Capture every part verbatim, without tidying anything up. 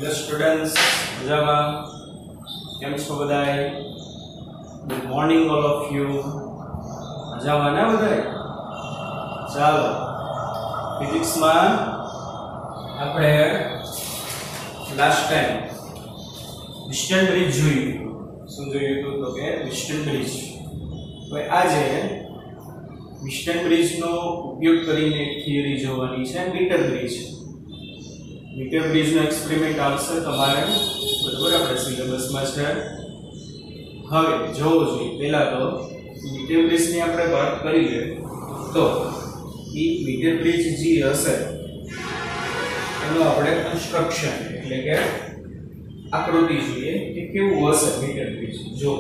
Hello students, મજામાં કેમ છો બધાય? Good morning all of you. મજામાં ને બધાય? ચાલો, ફિઝિક્સમાં આપણે લાસ્ટ ટાઈમ વિસ્ટન બ્રિજ જોયું. શું જોયું હતું? તો કે વિસ્ટન બ્રિજ. તો આજે વિસ્ટન બ્રિજનો ઉપયોગ કરીને એક થિયરી જોવાની છે, મીટર બ્રિજ. મીટર બ્રિજનો એક્સપેરિમેન્ટ આવશે તમારે, બરોબર? આપણે સિલેબસમાં છે. હવે જોવો જોઈએ પહેલા તો મીટર બ્રિજની આપણે વાત કરીએ તો એ મીટર બ્રિજ જે હશે એનું આપણે કન્સ્ટ્રક્શન એટલે કે આકૃતિ જોઈએ કે કેવું હશે મીટર બ્રિજ. જો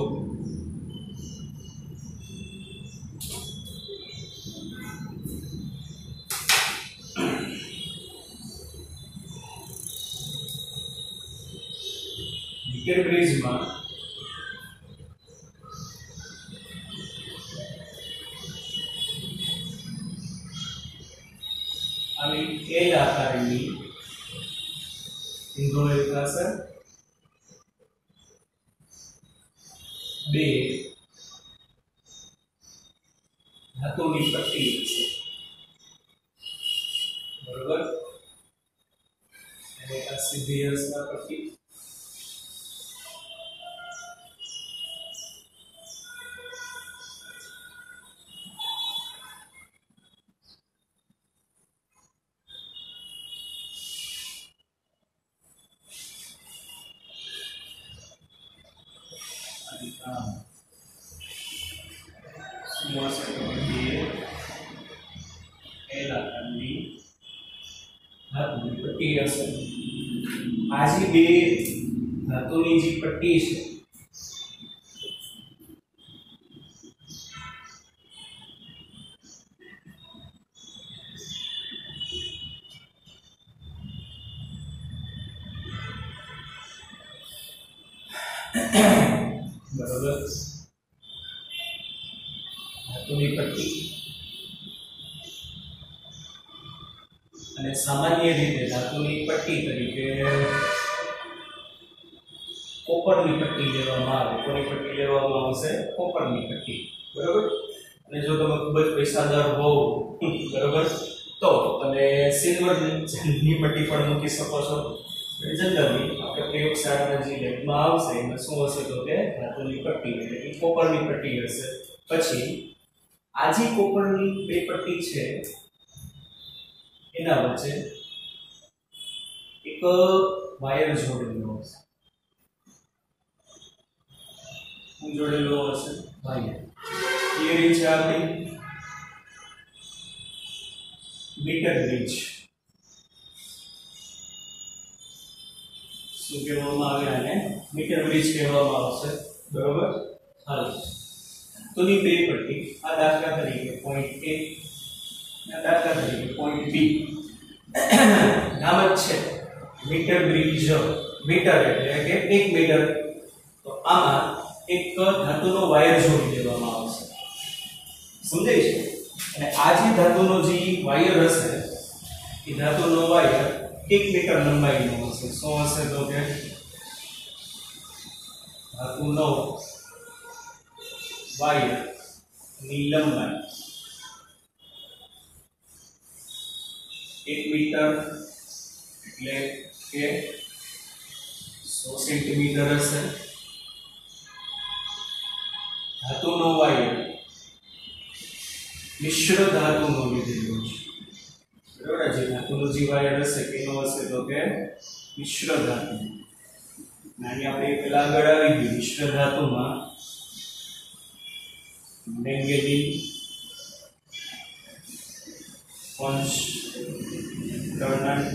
મીટર બ્રિજમાં આવી એલ આકારની ઇન્ડોર પાસે બે ધાતુની પટ્ટી છે, બરોબર? અને આ સીધી હશે પટ્ટી. આજી બે ધાતુની જે પટ્ટી છે બરોબર, ધાતુની પટ્ટી અને સામાન્ય રીતે ધાતુની પટ્ટી તરીકે કોપરની પટ્ટી લેવામાં આવે. કોની પટ્ટી લેવામાં આવશે? કોપરની પટ્ટી, બરોબર? અને જો તમે ખૂબ જ પૈસાદાર હોવ, બરોબર, તો તમે સિલ્વરની પટ્ટી પણ મૂકી શકો છો. જનરલી આપણે પ્રયોગશાળાના જે લેબમાં આવશે એમાં શું હશે તો કે ધાતુની પટ્ટી એટલે કે કોપરની પટ્ટી હશે. પછી આ જે કોપરની બે પટ્ટી છે એના વચ્ચે એક વાયર જોડેલો હશે. શું જોડેલો હશે? વાયર. થિયરી છે આપણી મીટર બ્રિજ. શું કહેવામાં આવે? આને મીટર બ્રિજ કહેવામાં આવશે, બરોબર? હાલો, તો ની બે પટ્ટી, આ દાખલા તરીકે પોઈન્ટ એ, આ દાખલા તરીકે પોઈન્ટ બી. નામ જ છે મીટર બ્રિજ. મીટર એટલે કે એક મીટર. તો આમાં એક ધાતુનો વાયર જોડી દેવામાં આવશે, સમજાય છે? અને આ જે ધાતુનો જે વાયર હશે એ ધાતુનો વાયર એક મીટર લંબાઈનો હશે. શું હશે તો કે ધાતુનો વાયર ની લંબાઈ એક મીટર એટલે કે સો સેન્ટીમીટર હશે. ધાતુનો વાયર મિશ્ર ધાતુનો લીધેલો છે, બરાબર? જે ધાતુનો જે વાયર હશે કેનો હશે તો કે મિશ્ર ધાતુ. નાની આપણે પેલા આગળ આવી ગયું મિશ્ર ધાતુમાં મેંગેનીઝ, કોન્સ્ટન્ટ,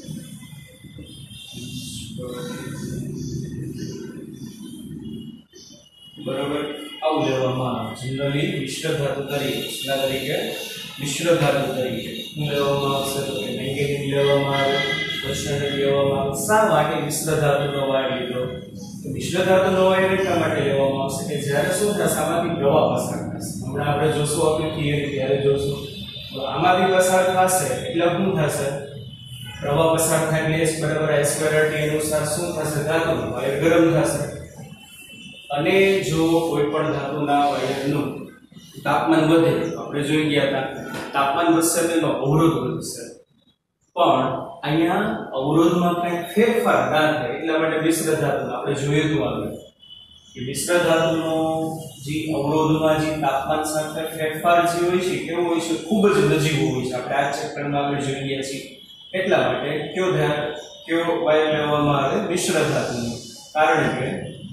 બરાબર, આવું લેવામાં આવે. જનરલી મિશ્ર ધાતુ તરીકે શેના તરીકે? મિશ્ર ધાતુ તરીકે શું લેવામાં આવશે તો કે મેંગેનીઝ લેવામાં આવે, કોન્સ્ટન્ટ લેવામાં આવે. શા માટે મિશ્ર ધાતુનો વાયર લીધો? તો મિશ્ર ધાતુનો વાયર એટલા માટે લેવામાં આવશે કે જ્યારે શું થશે, આમાંથી પ્રવાહ પસાર થશે. હમણાં આપણે જોશું આપણી થિયરી ત્યારે જોશું. તો આમાંથી પસાર થશે એટલે શું થશે? પ્રવાહ પસાર થાય એટલે h બરાબર I સ્ક્વેર R T અનુસાર શું થશે? ધાતુનું વાયર ગરમ થશે અને જો કોઈ પણ ધાતુના વાયરનું તાપમાન વધે, આપણે જોઈ ગયા હતા તાપમાન વધશે તો એનો અવરોધ વધશે, પણ અહીંયા અવરોધમાં કંઈ ફેરફાર ના થાય એટલા માટે મિશ્ર ધાતુ આપણે જોયું હતું આગળ કે મિશ્ર ધાતુનો જે અવરોધમાં જે તાપમાન સાથે ફેરફાર જે હોય છે કેવો હોય છે? ખૂબ જ નજીવો હોય છે. આપણે આ ચેપ્ટરમાં આપણે જોઈ ગયા છીએ. એટલા માટે કયો ધ્યાન કયો વાયર લેવામાં આવે? મિશ્ર ધાતુનો, કારણ કે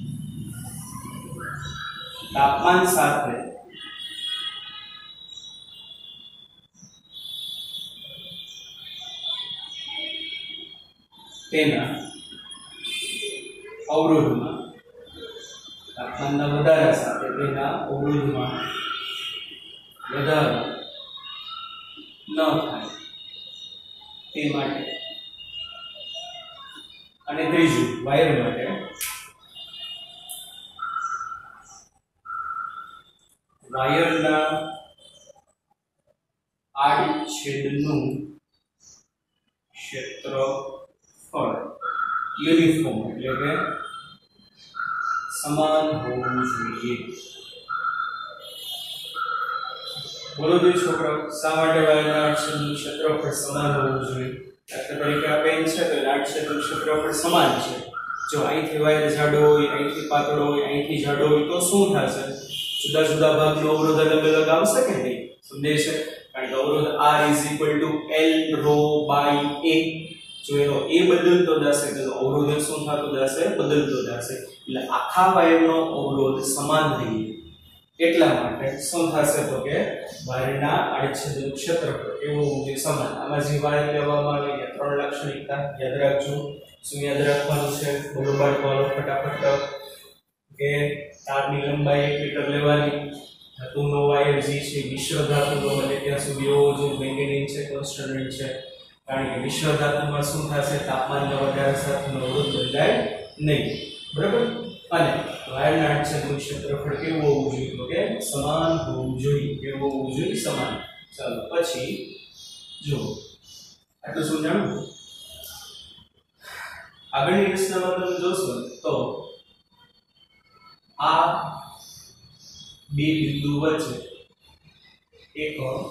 તાપમાન સાથે તેના અવરોધમાં તાપમાનના વધારા સાથે તેના અવરોધમાં વધારો ન થાય તે માટે. અને ત્રીજું વાયર માટે વાયરના આડછેદનું ક્ષેત્રફળ યુનિફોર્મ એટલે કે સમાન હોવું જોઈએ. બોલો તો છોકરાઓ, શા માટે વાયરના આડછેદનું ક્ષેત્રફળ સમાન હોવું જોઈએ? દાખલા તરીકે આ પેન છે તો આડછેદનું ક્ષેત્રફળ સમાન છે. જો અહીંથી વાયર જાડો હોય, અહીંથી પાતળો હોય, અહીંથી જાડો હોય તો શું થશે? જુદા જુદા ભાગનો અવરોધ અલગ અલગ આવશે કે નહીં? સમજાય છે? કારણ કે અવરોધ R is equal to L rho by A. જો એનો A બદલતો જશે તો અવરોધ શું થતો જશે? બદલતો જશે. એટલે આખા વાયરનો અવરોધ સમાન રહે એટલા માટે શું થશે તો કે વાયરના આડછેદનું ક્ષેત્રફળ એવું હોવું જોઈએ સમાન. આમાં જે વાયર લેવામાં આવે એ ત્રણ લાક્ષણિકતા યાદ રાખજો. શું યાદ રાખવાનું છે? બરોબર બોલો ફટાફટ કે તારની લંબાઈ એક મીટર લેવાની, ધાતુનો વાયર જે છે મિશ્ર ધાતુનો બને ત્યાં સુધી હોવો જોઈએ, મેંગેનીઝ છે કોન્સ્ટન્ટ છે, કારણ કે મિશ્ર ધાતુમાં શું થશે? તાપમાનના વધારા સાથે અવરોધ બદલાય નહીં. બરાબર? અને વાયરના આડછેદનું ક્ષેત્રફળ કેવું હોવું જોઈએ? તો કે સમાન હોવું જોઈએ. કેવું હોવું જોઈએ? સમાન. ચાલો પછી જો આટલું સમજાણું. આગળની રચનામાં તમે જોશો તો આ બે બિંદુ વચ્ચે એક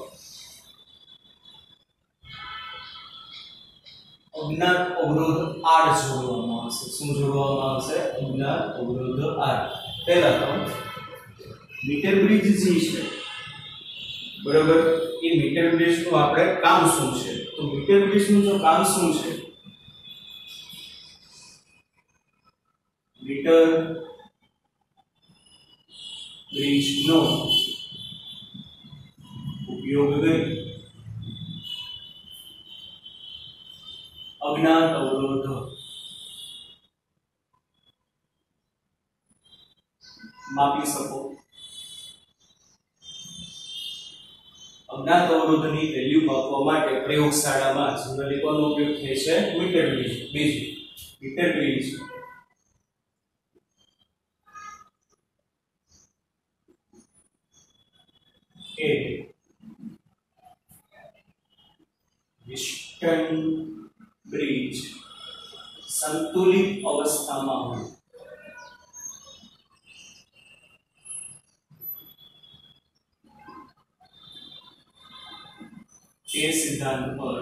અજ્ઞાત અવરોધ R જોડવામાં આવશે. શું જોડવામાં આવશે? અજ્ઞાત અવરોધ R. પહેલા તો મીટર બ્રિજ જે છે બરાબર, એ મીટર બ્રિજનું આપણે કામ શું છે? તો મીટર બ્રિજનું જો કામ શું છે? મીટર બ્રિજનો ઉપયોગ કરી અજ્ઞાત અવરોધ માપી શકો. અજ્ઞાત અવરોધની વેલ્યુ માપવા માટે પ્રયોગશાળામાં જનરલી કોનો ઉપયોગ થાય છે? Metre bridge. બીજું મીટર બ્રિજ એ વિસ્ટન બ્રિજ સંતુલિત અવસ્થામાં હોય તે સિદ્ધાંત પર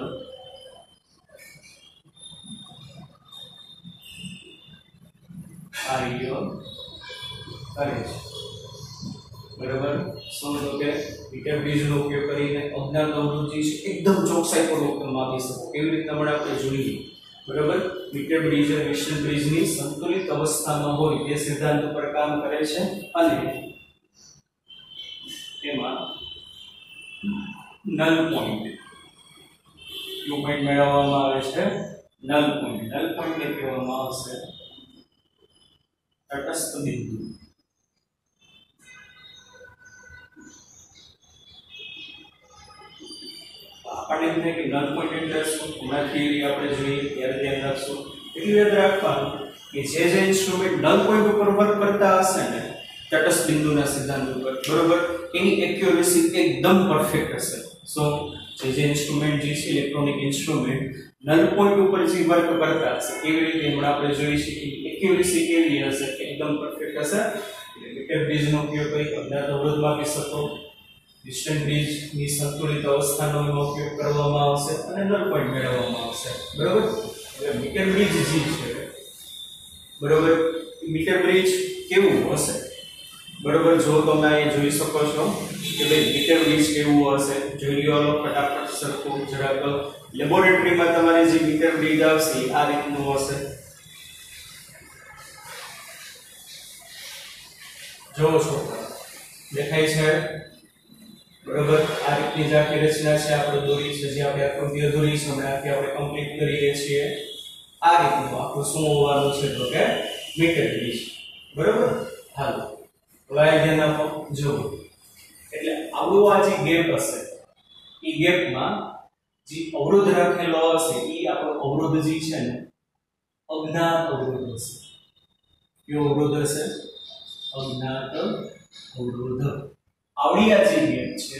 કાર્ય કરે છે. બરાબર? સમજો કે મીટર બ્રિજનો ઉપયોગ કરીને અજ્ઞાત અવરોધ જે છે એકદમ ચોકસાઈપૂર્વક તમે માપી શકો. કેવી રીતે હમણાં આપણે જોઈએ. બરાબર? મીટર બ્રિજ અને વિસ્ટન બ્રિજની સંતુલિત અવસ્થામાં હોય તે સિદ્ધાંત પર કામ કરે છે અને તેમાં નલ પોઈન્ટ ક્યુ પોઈન્ટ મેળવવામાં આવે છે. નલ પોઈન્ટ નલ પોઈન્ટને કહેવામાં આવશે તટસ્થ બિંદુ. આપણને એમ થાય કે નલ પોઈન્ટ એટલે શું? હમણાં થિયરી આપણે જોઈએ ત્યારે ધ્યાન રાખશું. એટલું યાદ રાખવાનું કે જે જે ઇન્સ્ટ્રુમેન્ટ નલ પોઈન્ટ ઉપર વર્ક કરતા હશે ને તટસ્થ બિંદુના સિદ્ધાંત ઉપર, બરોબર, એની એક્યુરેસી એકદમ પરફેક્ટ હશે. સો જે જે ઇન્સ્ટ્રુમેન્ટ જે છે ઇલેક્ટ્રોનિક ઇન્સ્ટ્રુમેન્ટ નલ પોઈન્ટ ઉપર જે વર્ક કરતા હશે કેવી રીતે હમણાં આપણે જોઈ શકીએ એક્યુરેસી કેવી હશે એકદમ પરફેક્ટ હશે એટલે મીટર બ્રિજનો ઉપયોગ કરી અજ્ઞાત અવરોધ માપી શકો ડિસ્ટન્સ બ્રિજ ની સંતુલિત અવસ્થાનો ઉપયોગ કરવામાં આવશે અને નલ પોઈન્ટ મેળવવામાં આવશે બરોબર એટલે મીટર બ્રિજ જે છે બરોબર મીટર બ્રિજ કેવું હશે બરોબર જો તમે અહીં જોઈ શકો છો કે ભાઈ મીટર બ્રિજ કેવું હશે જોઈ લો ફટાફટ સરખું જરાક લેબોરેટરીમાં તમારે જે મીટર બ્રિજ આવશે આ રીતનું હશે જોવો છો દેખાય છે બરોબર આ રીતની જે આખી રચના છે આપણે દોરી છે જે આપણે આકૃતિ દોરી છે હમણાં આખી આપણે કમ્પ્લીટ કરીએ છીએ આ રીતનું આપણું શું હોવાનું છે તો કે મીટર બ્રિજ બરોબર હાલો હવે ધ્યાન આપો જો એટલે આપણું આ જે ગેપ હશે એ ગેપમાં જે અવરોધ રાખેલો હશે એ આપણો અવરોધ જે છે ને અજ્ઞાત અવરોધ હશે કયો અવરોધ હશે અજ્ઞાત અવરોધ આવડી આ જે ગેપ છે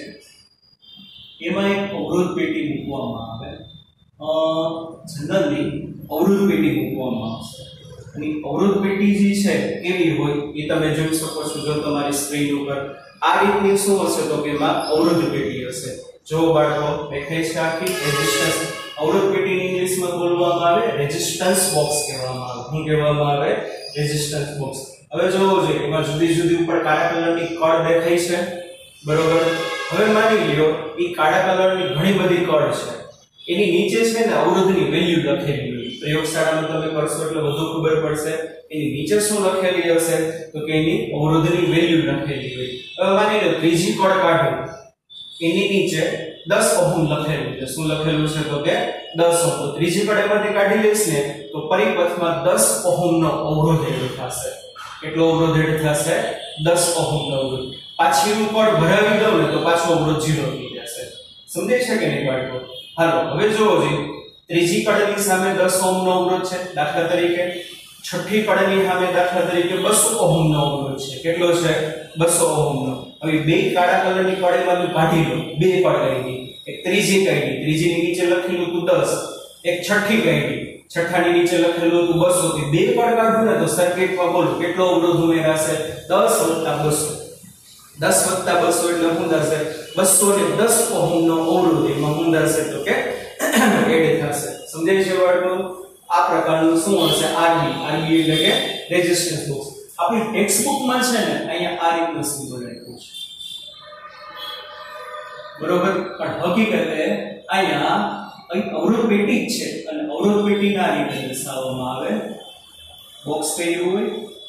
એમાં એક અવરોધ પેટી મૂકવામાં આવે અ જનરલી અવરોધ પેટી મૂકવામાં આવશે અને અવરોધ પેટી જે છે કેવી હોય એ તમે જોઈ શકો છો જો તમારી સ્ક્રીન ઉપર આ રીતની શું હશે તો કે એમાં અવરોધ પેટી હશે જો બાળકો દેખાય છે આખી રેઝિસ્ટન્સ અવરોધ પેટીની ઇંગ્લિશમાં બોલવામાં આવે રેઝિસ્ટન્સ બોક્સ કહેવામાં આવે શું કહેવામાં આવે રેઝિસ્ટન્સ બોક્સ હવે જોવો જોઈએ એમાં જુદી જુદી ઉપર કાળા કલરની કળ દેખાય છે બરોબર હવે માની લ્યો એ કાળા કલરની ઘણી બધી કળ છે એની નીચે છે ને અવરોધની વેલ્યુ લખેલી હોય પ્રયોગશાળામાં તમે કરશો એટલે વધુ ખબર પડશે એની નીચે શું લખેલી હશે તો કે એની અવરોધની વેલ્યુ લખેલી હોય હવે માની લો ત્રીજી કળ કાઢો એની નીચે દસ ઓહમ લખેલું છે શું લખેલું છે તો કે દસ ઓહમ તો ત્રીજી કળ એમાંથી કાઢી લઈશ ને તો પરિપથમાં દસ ઓહમનો અવરોધ એડ થશે કેટલો અવરોધ એડ થશે દસ ઓહમનો અવરોધ પાછળનું કળ ભરાવી દઉં ને તો પાછો અવરોધ ઝીરો થઈ જશે સમજાય છે કે નહીં બાળકો હાલો હવે જોવો જોઈએ ત્રીજી કળની સામે દસ ઓહમનો અવરોધ છે દાખલા તરીકે છઠ્ઠી કળની સામે દાખલા તરીકે બસો ઓહમનો અવરોધ છે કેટલો છે બસો ઓહમનો હવે બે કાળા કલરની કળીમાંથી કાઢી લો બે કળ કાઢી એક ત્રીજી કાઢી ત્રીજીની નીચે લખેલું હતું દસ એક છઠ્ઠી કાઢી છઠ્ઠાની નીચે લખેલું હતું બસો થી બે કળ કાઢ્યું ને તો સર્કિટમાં બોલો કેટલો અવરોધ ઉમેરાશે દસ વત્તા બસો દસ વત્તા બસો એટલે શું થશે બસો ને દસ ઓહમનો અવરોધ એમાં શું થશે તો કે એડ થશે સમજાય છે બાળકો આ પ્રકારનું શું હશે આરબી આરબી એટલે કે રેઝિસ્ટન્સ બોક્સ આપણી ટેક્સ્ટ બુકમાં છે ને અહીંયા આ રીતનું સિમ્બોલ આપ્યું છે બરોબર પણ હકીકતે અહીંયા અહીં અવરોધ પેટી જ છે અને અવરોધ પેટીના રીતે દર્શાવવામાં આવે બોક્સ કર્યું હોય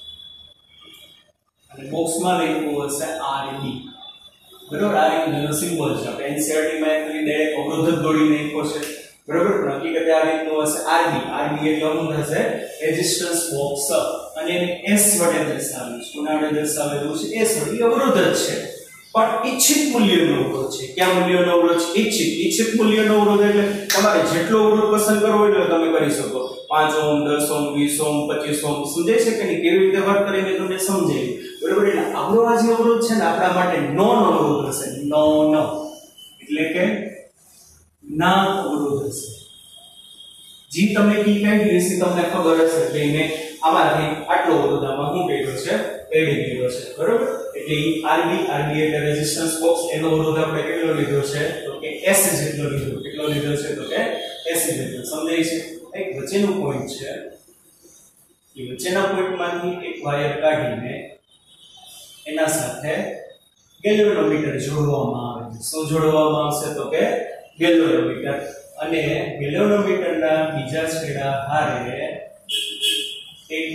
અને બોક્સમાં લખ્યું હશે આરબી બરોબર આ રીતનો સિમ્બોલ છે આપણે એનસીઆરટી માં એકલી ડાયરેક્ટ અવરોધ જ દોડી નાખ્યો છે બરોબર પણ હકીકતે આ રીતનું હશે આરબી આરબી એટલે શું થશે રેઝિસ્ટન્સ બોક્સ અને એને એસ વડે દર્શાવેલું છે કોના વડે દર્શાવેલું છે એસ વડે અવરોધ જ છે પણ ઈચ્છિત મૂલ્યનો અવરોધ છે ક્યાં મૂલ્યનો અવરોધ છે ઈચ્છિત ઈચ્છિત મૂલ્યનો અવરોધ એટલે તમારે જેટલો અવરોધ પસંદ કરવો હોય એટલે તમે કરી શકો પાંચ ઓહમ દસ ઓહમ વીસ ઓહમ પચીસ ઓહમ સમજાય છે કે નહીં કેવી રીતે વર્ક કરે મેં તમને સમજાવ્યું બરોબર એટલે આપણો આ જે અવરોધ છે ને આપણા માટે નોન અવરોધ હશે નોન એટલે કે ના અવરોધ હશે જી તમે કી કાઢી હશે તમને ખબર હશે એટલે એને આમાંથી આટલો અવરોધ આમાં શું કર્યો છે એડ કર્યો છે બરોબર એટલે આરબી આરબી એટલે રેઝિસ્ટન્સ બોક્સ એનો અવરોધ આપણે કેટલો લીધો છે તો કે એસ જેટલો લીધો કેટલો લીધો છે તો કે એસ જેટલો સમજાય છે એક વચ્ચેનું પોઈન્ટ છે એ વચ્ચેના પોઈન્ટમાંથી એક વાયર કાઢીને એના સાથે ગેલ્વેનોમીટર જોડવામાં આવે છે શું જોડવામાં આવશે તો કે ગેલ્વેનોમીટર અને ગેલ્વેનોમીટરના બીજા છેડા હારે એક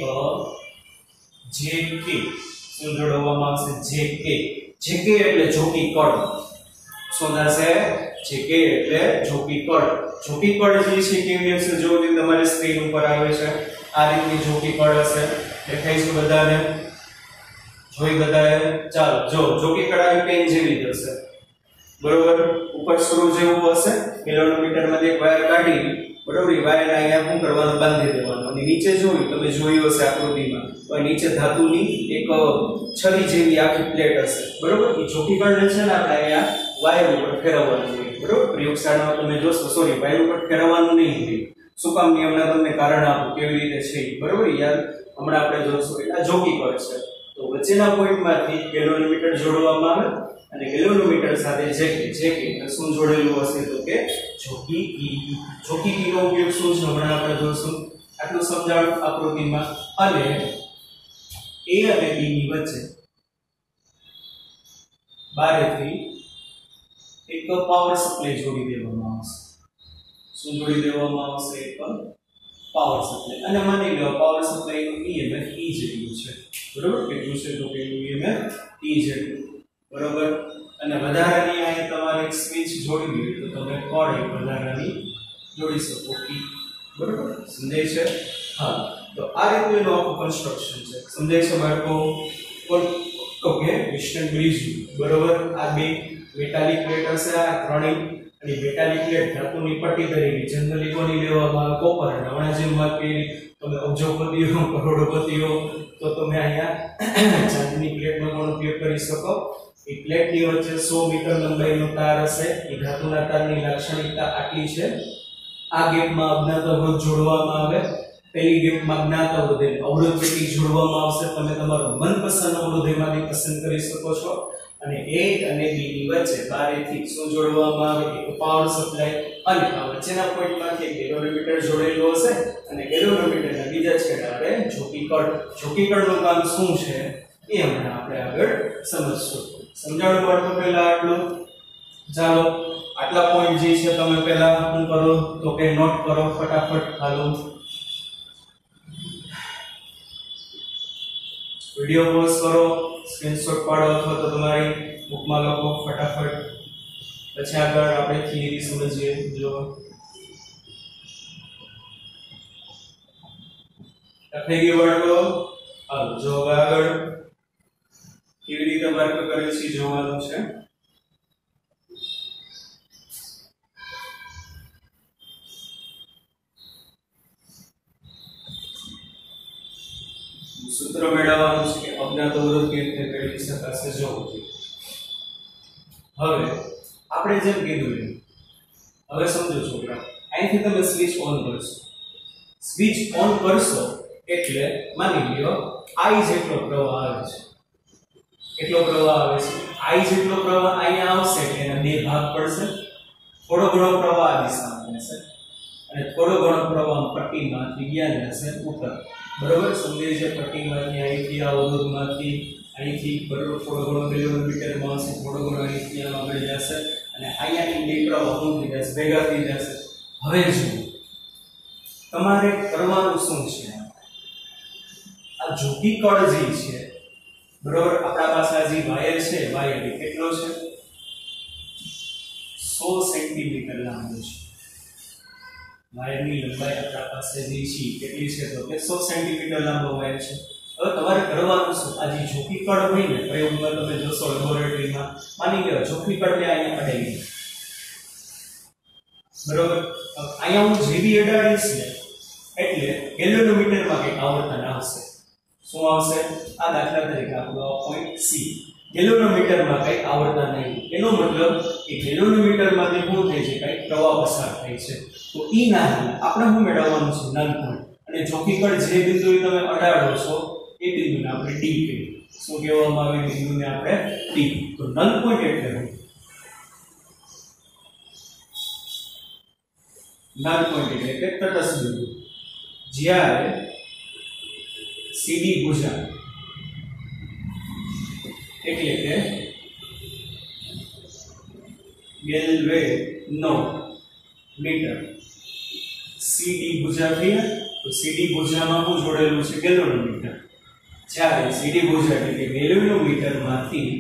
જેકે શું જોડવામાં આવશે જેકે જેકે એટલે જોકી કળ શું થશે જેકે એટલે જોકી કળ જોકી કળ જે છે કેવી હશે જો તમારી સ્ક્રીન ઉપર આવે છે આ રીતની જોકી કળ હશે દેખાય છે બધાને જોઈ બધાએ ચાલો જો જોકી કળ આવી પેન જેવી હશે બરોબર ઉપર સ્ક્રૂ જેવું હશે ગેલ્વેનોમીટર માંથી એક વાયર કાઢી બરોબર એ વાયર અહીંયા શું કરવાનું બાંધી દેવાનું અને નીચે જોઈ તમે જોયું હશે આકૃતિમાં તો નીચે ધાતુની એક છરી જેવી આખી પ્લેટ હશે બરોબર એ જોકી કળને છે ને આપણે અહીંયા વાયર ઉપર ફેરવવાનું હોય, બરોબર. પ્રયોગશાળામાં તમે જોશો, સોરી, વાયર ઉપર ફેરવવાનું નહીં હોય. શું કામ નહીં, હમણાં તમને કારણ આપું કેવી રીતે છે, બરોબર. યાર હમણાં આપણે જોશું એટલે આ જોકી કળ છે. તો વચ્ચેના પોઈન્ટમાંથી ગેલ્વેનોમીટર જોડવામાં આવે અને ગેલ્વેનોમીટર સાથે જેકે જેકે શું જોડેલું હશે તો કે જોકી કી. જોકી કીનો ઉપયોગ શું છે હમણાં આપણે જોશું. આટલું સમજાવું આકૃતિમાં. અને A અને B ની વચ્ચે બારેથી એક પાવર સપ્લાય જોડી દેવામાં આવશે. શું જોડી દેવામાં આવશે? એક પાવર સપ્લાય. અને માની લો પાવર સપ્લાય નું ઈએમએફ E જેટલું છે, બરોબર. કેટલું છે તો કે ઈએમએફ E જેટલું, બરોબર. અને વધારાની અહીં તમારે એક સ્વિચ જોડવી હોય તો તમે કોડ એક વધારાની જોડી શકો કી, બરોબર. સમજાય છે? હા. તો આ રીતનું એનું આખું કન્સ્ટ્રક્શન છે. સમજાય છે બાળકો? ઓકે. ડિસ્ટન્સ બ્રિજ, બરોબર. આ બે મેટાલિક પ્લેટ હશે, આ ત્રણેય. અને મેટાલિક પ્લેટ ધાતુની પટ્ટી તરીકે જનરલી કોની લેવામાં આવે? કોપર. અને હમણાં જેમ વાત કરી તમે અબજોપતિઓ કરોડોપતિઓ, તો તમે અહીંયા ચાંદીની પ્લેટનો પણ ઉપયોગ કરી શકો. એ પ્લેટની વચ્ચે સો મીટર લંબાઈનો તાર હશે. એ ધાતુના તારની લાક્ષણિકતા આટલી છે. આ ગેપમાં અજ્ઞાત અવરોધ જોડવામાં આવે. પહેલી ગેપમાં જ્ઞાત અવરોધ અવરોધ પેટી જોડવામાં આવશે. તમે તમારો મનપસંદ અવરોધ એમાંથી પસંદ કરી શકો છો. અને A અને B ની વચ્ચે બારેથી શું જોડવામાં આવે? એક પાવર સપ્લાય. અને આ વચ્ચેના પોઈન્ટમાંથી એક ગેલ્વેનોમીટર જોડેલું હશે. અને ગેલ્વેનોમીટરના બીજા છેડે આપણે જોકી કળ. જોકી કળનું કામ શું છે એ હમણાં આપણે આગળ સમજશું. સમજાણું બાળકો પહેલા આટલું? ચાલો આટલા પોઈન્ટ જે છે તમે પહેલા શું કરો તો કે નોટ કરો ફટાફટ. હાલો વિડિયો પોઝ કરો, સ્ક્રીનશોટ પાડો અથવા તો તમારી બુકમાં લખો ફટાફટ. પછી આગળ આપણે થિયરી સમજીએ. જો થઈ ગયું બાળકો? હાલો જો હવે આગળ કેવી રીતે વર્ક કરે છે જોવાનું છે. સૂત્ર મેળવવાનું છે કે અજ્ઞાત અવરોધ કેવી રીતે મેળવી શકાશે જોવું જોઈએ. હવે આપણે જેમ કીધું એમ હવે સમજો છોકરા, અહીંથી તમે સ્વિચ ઓન કરશો. સ્વિચ ઓન કરશો એટલે માની લ્યો I જેટલો પ્રવાહ આવે છે. કેટલો પ્રવાહ આવે છે? I જેટલો પ્રવાહ અહીંયા આવશે એટલે એના બે ભાગ પડશે. થોડો ઘણો પ્રવાહ આ દિશામાં જશે અને થોડો ઘણો પ્રવાહ પટ્ટીમાંથી ગયા જશે ઉપર, બરોબર. સમજાય છે? પટ્ટીમાંથી અહીંથી આ અવરોધમાંથી અહીંથી બરોબર થોડો ઘણો ગેલ્વેનોમીટરમાં આવશે, થોડો ઘણો અહીંથી આગળ જશે અને અહીંયાથી બે પ્રવાહ શું થઈ જશે? ભેગા થઈ જશે. હવે જુઓ તમારે કરવાનું શું છે? આ જોકી કળ જે છે, બરોબર, આપણા પાસે આ જે વાયર છે, વાયર કેટલો છે? સો સેન્ટીમીટર લાંબો છે. વાયરની લંબાઈ આપણા પાસે જે છે કેટલી છે તો કે સો સેન્ટીમીટર લાંબો વાયર છે. હવે તમારે કરવાનું શું? આ જે જોકી કળ હોય ને પ્રયોગમાં તમે જોશો લેબોરેટરીમાં, માની લો જોકી કળને અહીંયા અડાડી, બરોબર. અહીંયા હું જેવી અડાડીશ ને એટલે ગેલ્વેનોમીટરમાં કંઈક આવર્તન આવશે. શું આવશે? આ દાખલા તરીકે આપણો પોઈન્ટ સી, ગેલ્વેનોમીટરમાં કંઈક આવર્તન નહીં. એનો મતલબ કે ગેલ્વેનોમીટરમાંથી શું થાય છે? કંઈક પ્રવાહ પસાર થાય છે. તો ઈ ના આપણે શું મેળવવાનું છે? Null point. અને જોકી કળ જે બિંદુએ તમે અડાડો છો એ બિંદુને આપણે ડી કહીએ. શું કહેવામાં આવે? બિંદુને આપણે ડી. તો નલ પોઈન્ટ એટલે શું? નલ પોઈન્ટ એટલે કે તટસ્થ બિંદુ. જ્યારે સીડી ભુજા એટલે કે ગેલ્વેનો મીટર સીડી ભુજા થઈ ને, તો સીડી ભુજામાં શું જોડેલું છે? ગેલ્વેનોમીટર. જ્યારે સીડી ભુજા એટલે કે ગેલ્વેનોમીટરમાંથી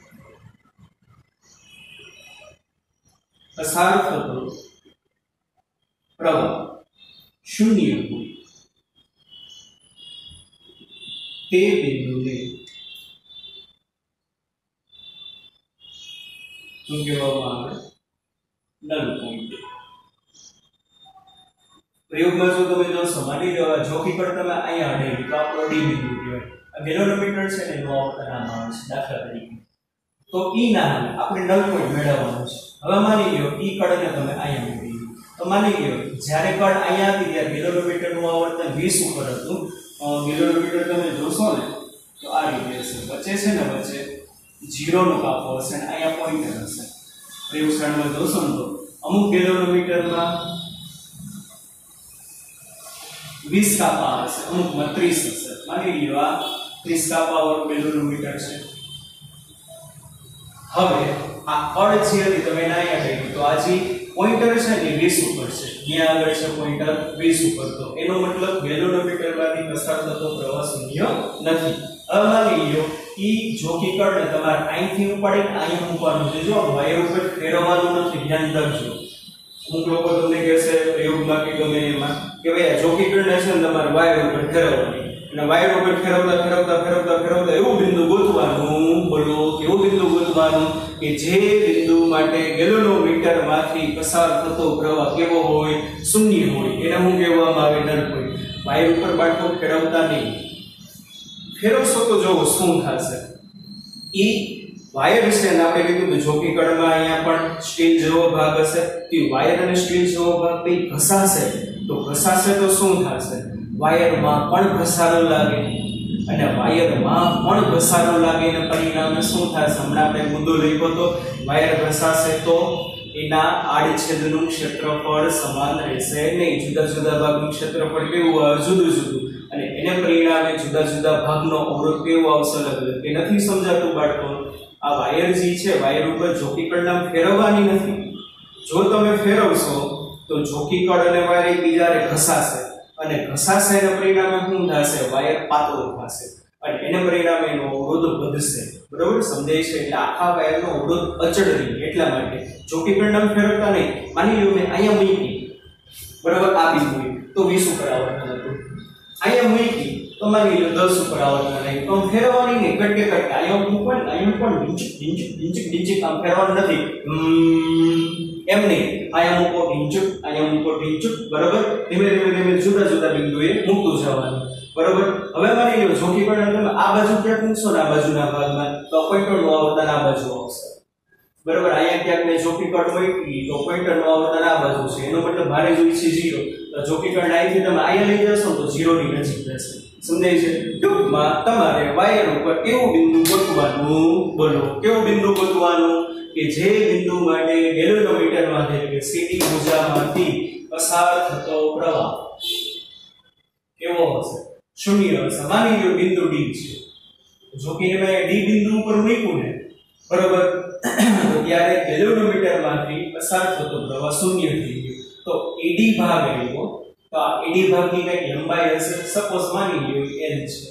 પસાર થતો પ્રવાહ શૂન્ય હોય તે બિંદુને શું કહેવામાં આવે? Null point. પ્રયોગમાં જો તમે જોશો, માની લો જોકી કળ તમે અહીંયા અડાડી તો આપણો ડી બિંદુ કહેવાય. આ ગેલ્વેનોમીટર છે ને એનું આવર્તન આમાં આવે છે દાખલા તરીકે. તો ઈ ના હાલે, આપણે નલ પોઈન્ટ મેળવવાનો છે. હવે માની લ્યો ઈ કડને તમે અહીંયા મૂકી દો. તો માની લ્યો જ્યારે કડ અહીંયા હતી ત્યારે ગેલોમીટરનું આવર્તન વીસ ઉપર હતું. ગેલોમીટર તમે જોશો ને તો આ રીતે હશે, વચ્ચે છે ને વચ્ચે ઝીરો નો કાપો હશે અને અહીંયા પોઈન્ટર હશે. પ્રયોગશાળામાં જોશો ને તો અમુક ગેલોમીટરમાં વીસ કાપા હશે, અમુકમાં ત્રીસ હશે. માની લ્યો આ ત્રીસ કાપા વાળું ગેલોમીટર છે. હવે આ કડ જે હતી તમે અહીંયા લઈ તો આ જે પોઈન્ટર છે ને વીસ ઉપર છે, અહીંયા આગળ છે પોઈન્ટર વીસ ઉપર, તો એનો મતલબ ગેલોમીટરમાંથી પસાર થતો પ્રવાહ શૂન્ય નથી. હવે માની લ્યો ઈ જોકી કડને તમારે અહીંથી ઉપાડીને અહીંયા મૂકવાનું છે. જો વાયર ઉપર ફેરવવાનું નથી, ધ્યાન રાખજો. અમુક લોકો તમને કહેશે પ્રયોગમાં કે ગમે એમાં કે ભાઈ આ જોકી કડને છે ને તમારે વાયર ઉપર ફેરવવાની, અને વાયર ઉપર ફેરવતા ફેરવતા ફેરવતા ફેરવતા એવું બિંદુ ગોતવાનું, બોલો કેવું બિંદુ ગોતવાનું કે જે બિંદુ માટે ગેલોમીટરમાંથી પસાર થતો પ્રવાહ કેવો હોય, શૂન્ય હોય. એને શું કહેવામાં આવે? Null point. વાયર ઉપર બાળકો ફેરવતા નહીં, ફેરવશો તો જોવો શું થશે. ઈ વાયર છે ને આપણે કીધું કે જોકી કડમાં અહીંયા પણ સ્ટીલ જેવો ભાગ હશે, તો વાયર અને સ્ટીલ જેવો ભાગ બે ઘસાશે, તો ઘસાશે તો શું થશે? વાયરમાં પણ ઘસારો લાગે, અને વાયરમાં પણ ઘસારો લાગે ને પરિણામે શું થશે? હમણાં આપણે મુદ્દો લખ્યો તો વાયર ઘસાશે તો એના આડછેદનું ક્ષેત્રફળ સમાન રહેશે નહીં. જુદા જુદા ભાગનું ક્ષેત્રફળ કેવું આવે? જુદું જુદું, અને એને પરિણામે જુદા જુદા ભાગનો અવરોધ કેવો આવશે? અલગ અલગ. કે નથી સમજાતું બાળકો? આ વાયર જે છે વાયર ઉપર જોકી કડ ફેરવવાની નથી. જો તમે ફેરવશો તો જોકી કડ અને વાયર એકબીજાને ઘસાશે, અને ઘસાશે એના પરિણામે શું થશે? વાયર પાતળો થશે, અને એને પરિણામે એનો અવરોધ વધશે. બરોબર સમજાય છે? એટલે આખા વાયરનો અવરોધ અચળ રહે. એટલા માટે જોકી કડ ફેરવતા નહીં. માની લો મેં અહીંયા મૂકી, બરાબર, આ બિંદુ તો વીસ ઉપર આવર્તન હતું, અહીંયા મૂકી તો માની લો દસ ઉપર આવર્તન રહી, તો ફેરવવાની નહીં, કટકે કટકે અહીંયા મૂકો ને અહીંયા પણ ઢીંચક ઢીંચક ઢીંચક ઢીંચક આમ ફેરવવાનું નથી. એમ નહીં, અહીંયા મૂકો ઢીંચક, અહીંયા મૂકો ઢીંચક, બરાબર. ધીમે ધીમે ધીમે જુદા જુદા બિંદુએ મૂકતું જવાનું, બરાબર. હવે માની લો જોકી કડ તમે આ બાજુ ક્યાંક મૂકશો ને આ બાજુના ભાગમાં, તો પોઈન્ટરનું આવર્તન આ બાજુ આવશે, બરાબર. અહીંયા ક્યાંક મેં જોકી કડ મૂકી તો પોઈન્ટરનું આવર્તન આ બાજુ છે, એનો મતલબ મારે જોઈએ છે ઝીરો. તો જોકી કડ અહીંથી તમે અહીંયા લઈ જશો તો ઝીરો ની નજીક રહેશે. સમજાય છે? ટૂંકમાં તમારે વાયર ઉપર કેવું બિંદુ ગોતવાનું? બોલો કેવું બિંદુ ગોતવાનું? કે જે બિંદુ માટે ગેલોમીટરમાંથી કે સીટી ઊર્જામાંથી પસાર થતો પ્રવાહ કેવો હશે? શૂન્ય હશે. માની લો બિંદુ ડી છે, જો કે મેં ડી બિંદુ ઉપર મૂક્યું ને, બરોબર, તો ત્યારે ગેલોમીટરમાંથી પસાર થતો પ્રવાહ શૂન્ય થઈ ગયો. તો એડી ભાગ આવ્યો, તો આ એડી ભાગની કઈ લંબાઈ હશે. સપોઝ માની લો એલ છે,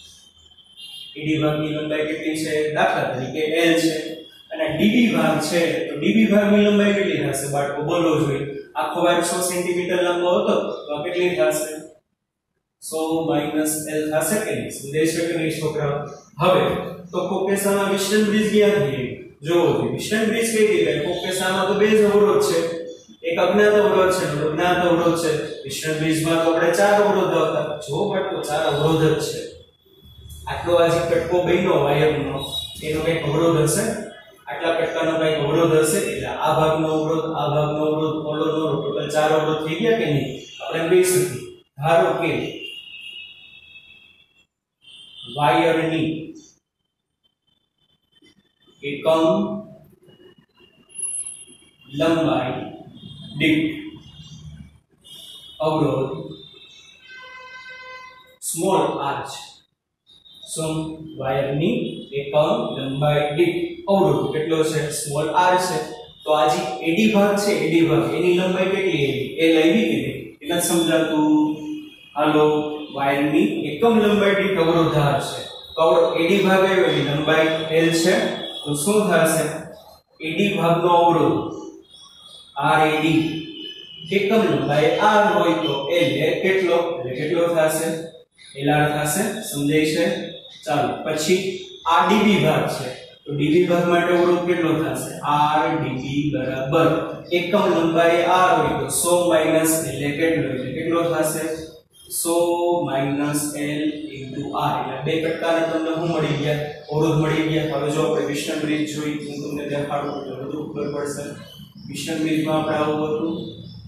એડી ભાગની લંબાઈ કેટલી છે? દાખલા તરીકે એલ છે, અને ડીબી ભાગ છે, તો ડીબી ભાગની લંબાઈ કેટલી થશે બાળકો? બોલો જોઈએ. આખો વાયર સો સેન્ટીમીટર લાંબો હતો તો કેટલી થશે? સો માઈનસ એલ થશે કે નહીં? સમજાય છે કે નહીં છોકરાઓ? હવે તો કોકેસામાં વિસ્ટન બ્રિજ ક્યાંથી? જોવો જોઈએ. વિસ્ટન બ્રિજ કઈ રીતે? કોકેસામાં તો બે જ અવરોધ છે, એક અજ્ઞાત અવરોધ છે અને જ્ઞાત અવરોધ છે. વિસ્ટન બ્રિજમાં તો આપણે ચાર અવરોધ હતા. જો બાળકો ચાર અવરોધ જ છે. આટલો આ જે કટકો બન્યો વાયરનો, એનો કઈક અવરોધ હશે, આટલા કટકાનો કઈક અવરોધ હશે, એટલે આ ભાગનો અવરોધ, આ ભાગનો અવરોધ, ઓલોનો અવરોધ, ટોટલ ચાર અવરોધ થઈ ગયા કે નહીં? આપણે કહી શકીએ ધારો કે વાયરની એકમ લંબાઈ દીઠ અવરોધ સ્મોલ આર છે. શું? વાયરની એકમ લંબાઈ દીઠ અવરોધ કેટલો છે? સ્મોલ આર છે. તો આ જે એડી ભાગ છે, એડી ભાગ એની લંબાઈ કેટલી આવી? એ લઈ કે એને સમજાતું? હાલો, વાયરની એકમ લંબાઈ દીઠ અવરોધ આર છે, તો એડી ભાગ આવ્યો એની લંબાઈ એલ છે. તો શું થશે? એડી ભાગનો અવરોધ આર એડી એકમ લંબાઈ આર હોય તો એલ એ કેટલો? એટલે કેટલો થશે? એલ આર થશે. સમજાય છે? ચાલો પછી આ ડીબી ભાગ છે, તો ડીબી ભાગ માટે અવરોધ કેટલો થશે? આર ડીબી બરાબર એકમ લંબાઈ આર હોય તો સો માઈનસ એટલે કેટલો? એટલે કેટલો થશે? સો માઇનસ એલ ઇન્ટુ આર એટલે બે કટકાના તમને શું મળી ગયા અવરોધ મળી ગયા હવે જો આપણે વિષ્ણુ બ્રિજ જોઈ હું તમને દેખાડું એટલે બધું ખબર પડશે વિષ્ણુ બ્રિજમાં આપણે આવું હતું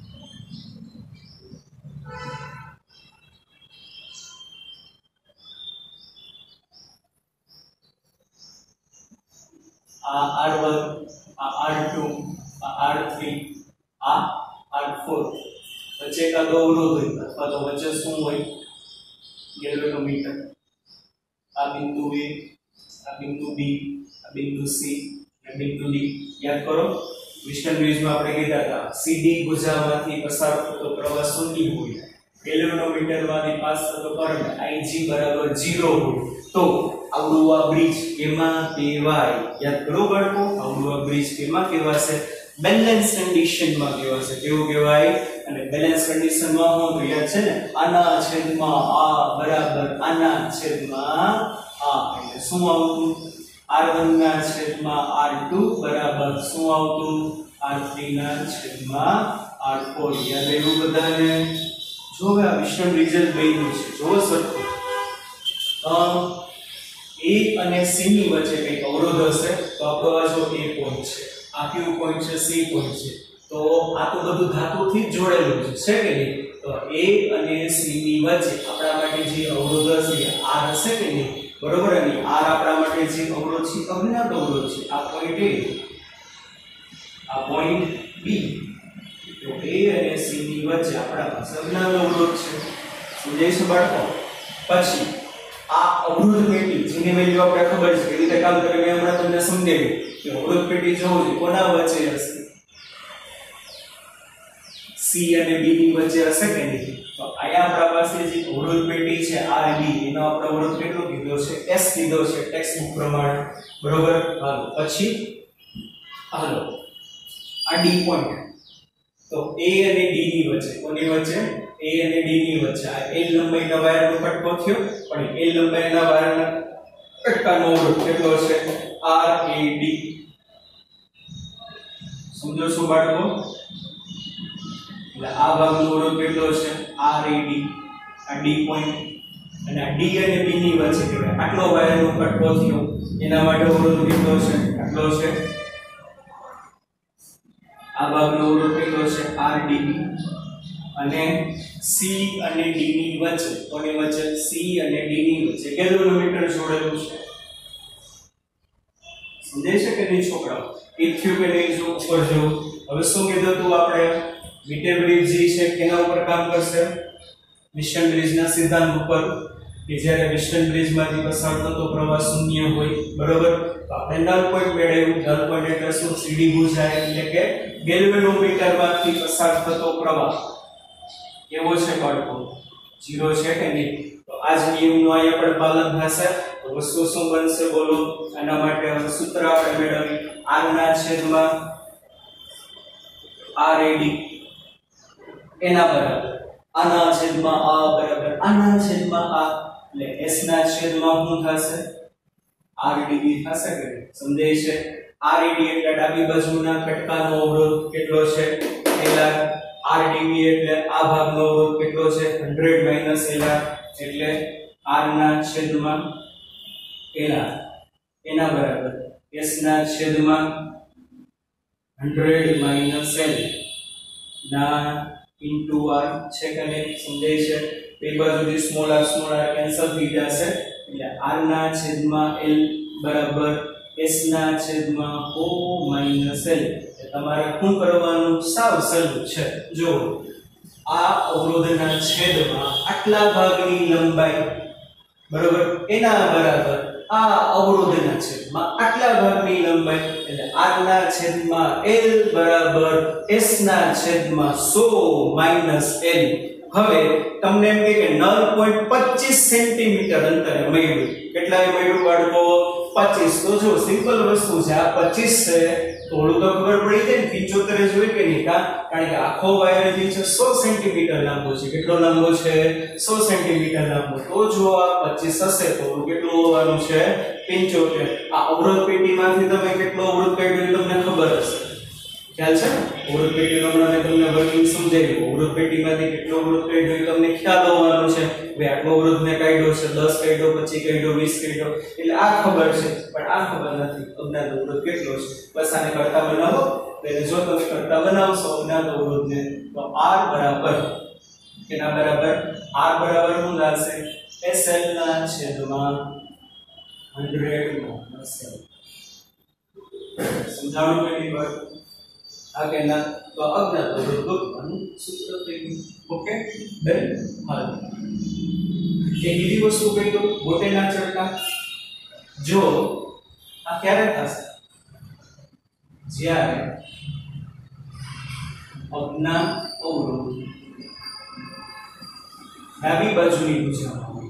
આ આર વન આ આર ટુ આ આર થ્રી આ આર ફોર વચ્ચે કાદો અવરોધ હોય અથવા તો વચ્ચે શું હોય ગેલ્વેનોમીટર આ બિંદુ A આ બિંદુ B આ બિંદુ C આ બિંદુ D યાદ કરો વિસ્ટન બ્રિજમાં આપણે કીધા હતા સીડી ગુજામાંથી પસાર થતો પ્રવાહ શૂન્ય હોય ગેલ્વેનોમીટરમાંથી પાસ થતો કરંટ Ig બરાબર ઝીરો હોય તો આવડું આ બ્રિજ કેમાં કહેવાય યાદ કરો બાળકો આવડું આ બ્રિજ કેમાં કહેવાશે બેલેન્સ કન્ડિશનમાં કહેવાશે કેવું કહેવાય અને બેલેન્સ કન્ડિશનમાં હું તો યાદ છે ને આના છેદમાં આ બરાબર આના છેદમાં આ એટલે શું આવતું આર વન ના છેદમાં આર ટુ બરાબર શું આવતું આર થ્રી ના છેદમાં આર ફોર યાદ આવ્યું બધાને જો આ વિષમ રિઝલ્ટ બન્યું છે જો સરખું અ A અને C ની વચ્ચે કઈ અવરોધ હશે તો આપણો આ જો A પોઈન્ટ છે આ કયું પોઈન્ટ છે C પોઈન્ટ છે તો આ તો બધું ધાતુથી જ જોડેલું છે છે કે નહીં તો A અને C ની વચ્ચે આપણા માટે જે અવરોધ હશે R હશે કે નહીં બરોબર અને R આપણા માટે જે અવરોધ છે અજ્ઞાત અવરોધ છે આ પોઈન્ટ A આ પોઈન્ટ B તો A અને C ની વચ્ચે આપણા પાસે અજ્ઞાત અવરોધ છે સમજાય છે બાળકો પછી આ અવરોધ પેટી જેની વેલ્યુ આપણે ખબર છે કે રીતે કામ કરે મેં હમણાં તમને સમજાવ્યું કે અવરોધ પેટી જોવું છે કોના વચ્ચે હશે C અને B ની વચ્ચે હશે કે નહીં તો અહીંયા આપણા પાસે જે અવરોધ પેટી છે R B એનો આપણે અવરોધ કેટલો કીધો છે S કીધો છે ટેક્સ્ટ બુક પ્રમાણે બરોબર હાલો પછી હાલો આ D પોઈન્ટ તો A અને D ની વચ્ચે કોની વચ્ચે A અને D ની વચ્ચે આ L લંબાઈના વાયરનો કટકો થયો પણ L લંબાઈના વાયરના કટકાનો અવરોધ કેટલો છે R A D સમજો છો બાળકો એટલે આ ભાગનો અવરોધ કેટલો છે R A D આ D પોઈન્ટ અને આ D અને B ની વચ્ચે કહેવાય આટલો વાયરનો કટકો થયો એના માટે અવરોધ કેટલો છે આટલો છે આ ભાગનો અવરોધ કેટલો છે R D B અને C અને D ની વચ્ચે કોની વચ્ચે C અને D ની વચ્ચે ગેલ્વેનોમીટર જોડેલું છે સમજાય છે કે નહીં છોકરાઓ ઇથ્યુ કે નહીં જો ઉપર જો હવે શું કીધું તું આપણે મીટર બ્રિજ જે છે કેના ઉપર કામ કરશે વિસ્ટન બ્રિજના સિદ્ધાંત ઉપર કે જ્યારે વિસ્ટન બ્રિજમાંથી પસાર થતો પ્રવાહ શૂન્ય હોય બરોબર તો આપણે નલ પોઈન્ટ મેળવ્યું નલ પોઈન્ટ એટલે શું સીડી ભુજા એટલે કે ગેલ્વેનોમીટરમાંથી પસાર થતો પ્રવાહ કેવો છે બાળકો ઝીરો છે કે નહીં તો આ જ નિયમનું અહીંયા પણ પાલન થશે તો વસ્તુ શું બનશે બોલો આના માટે સૂત્ર આપણે મેળવી r ના છેદમાં R A D એના બરાબર આના છેદમાં આ બરાબર આના છેદમાં આ એટલે s ના છેદમાં શું થશે R D B થશે કે સમજાય છે R A D એટલે ડાબી બાજુના કટકાનો અવરોધ કેટલો છે L R R D B એટલે આ ભાગનો અવરોધ કેટલો છે હંડ્રેડ માઈનસ L R એટલે R ના છેદમાં L R એના બરાબર S ના છેદમાં હંડ્રેડ માઈનસ L ના ઇન્ટુ R છે કે નહીં સમજાય છે બે બાજુથી small r small r cancel થઈ જશે એટલે R ના છેદમાં L બરાબર S ના છેદમાં O માઈનસ L તમારે શું કરવાનું સાવ સહેલું છે જો આ અવરોધના છેદમાં આટલા ભાગની લંબાઈ બરોબર એના બરાબર આ અવરોધના છેદમાં આટલા ભાગની લંબાઈ એટલે r ના છેદમાં L બરાબર S ના છેદમાં સો માઈનસ L હવે તમને એમ કે નલ પોઈન્ટ પચીસ સેન્ટીમીટર અંતરે મળ્યું કેટલાય મળ્યું બાળકો પચીસ તો જો સિમ્પલ વસ્તુ છે આ પચીસ છે થોડું તો ખબર પડી જાય ને પંચોતેર જોઈ કે નહીં કા કારણ કે આખો વાયર જે છે સો સેન્ટીમીટર લાંબો છે કેટલો લાંબો છે સો સેન્ટીમીટર લાંબો તો જો આ પચીસ હશે તો કેટલું હોવાનું છે પંચોતેર આ અવરોધ પેટીમાંથી તમે કેટલો અવરોધ કાઢ્યો તમને ખબર હશે ખ્યાલ છે ને? અવરોધ પેટીનો હમણાં મેં તમને વર્કિંગ સમજાવ્યું. અવરોધ પેટીમાંથી કેટલો અવરોધ કાઢ્યો એ તમને ખ્યાલ હોવાનો છે. હવે આટલો અવરોધ મેં કાઢ્યો છે, દસ કાઢ્યો, પચીસ કાઢ્યો, વીસ કાઢ્યો, એટલે આ ખબર છે, પણ આ ખબર નથી અજ્ઞાત અવરોધ કેટલો છે. બસ આને કરતા બનાવો. એટલે જો તમે કરતા બનાવશો અજ્ઞાત અવરોધને તો R બરાબર કેના બરાબર? R બરાબર શું થશે? S L ના છેદમાં હંડ્રેડ માઇનસ L. સમજાણું પહેલી વાર? આ કેના તો અજ્ઞાત અવરોધ ગોતવાનું સૂત્ર થઈ ગયું. Okay done. હાલ એ બીજી વસ્તુ કહી દો, ગોટેના ચડતા. જો આ ક્યારે થશે? જ્યારે અજ્ઞાત અવરોધ ડાબી બાજુની દિશામાં હોય.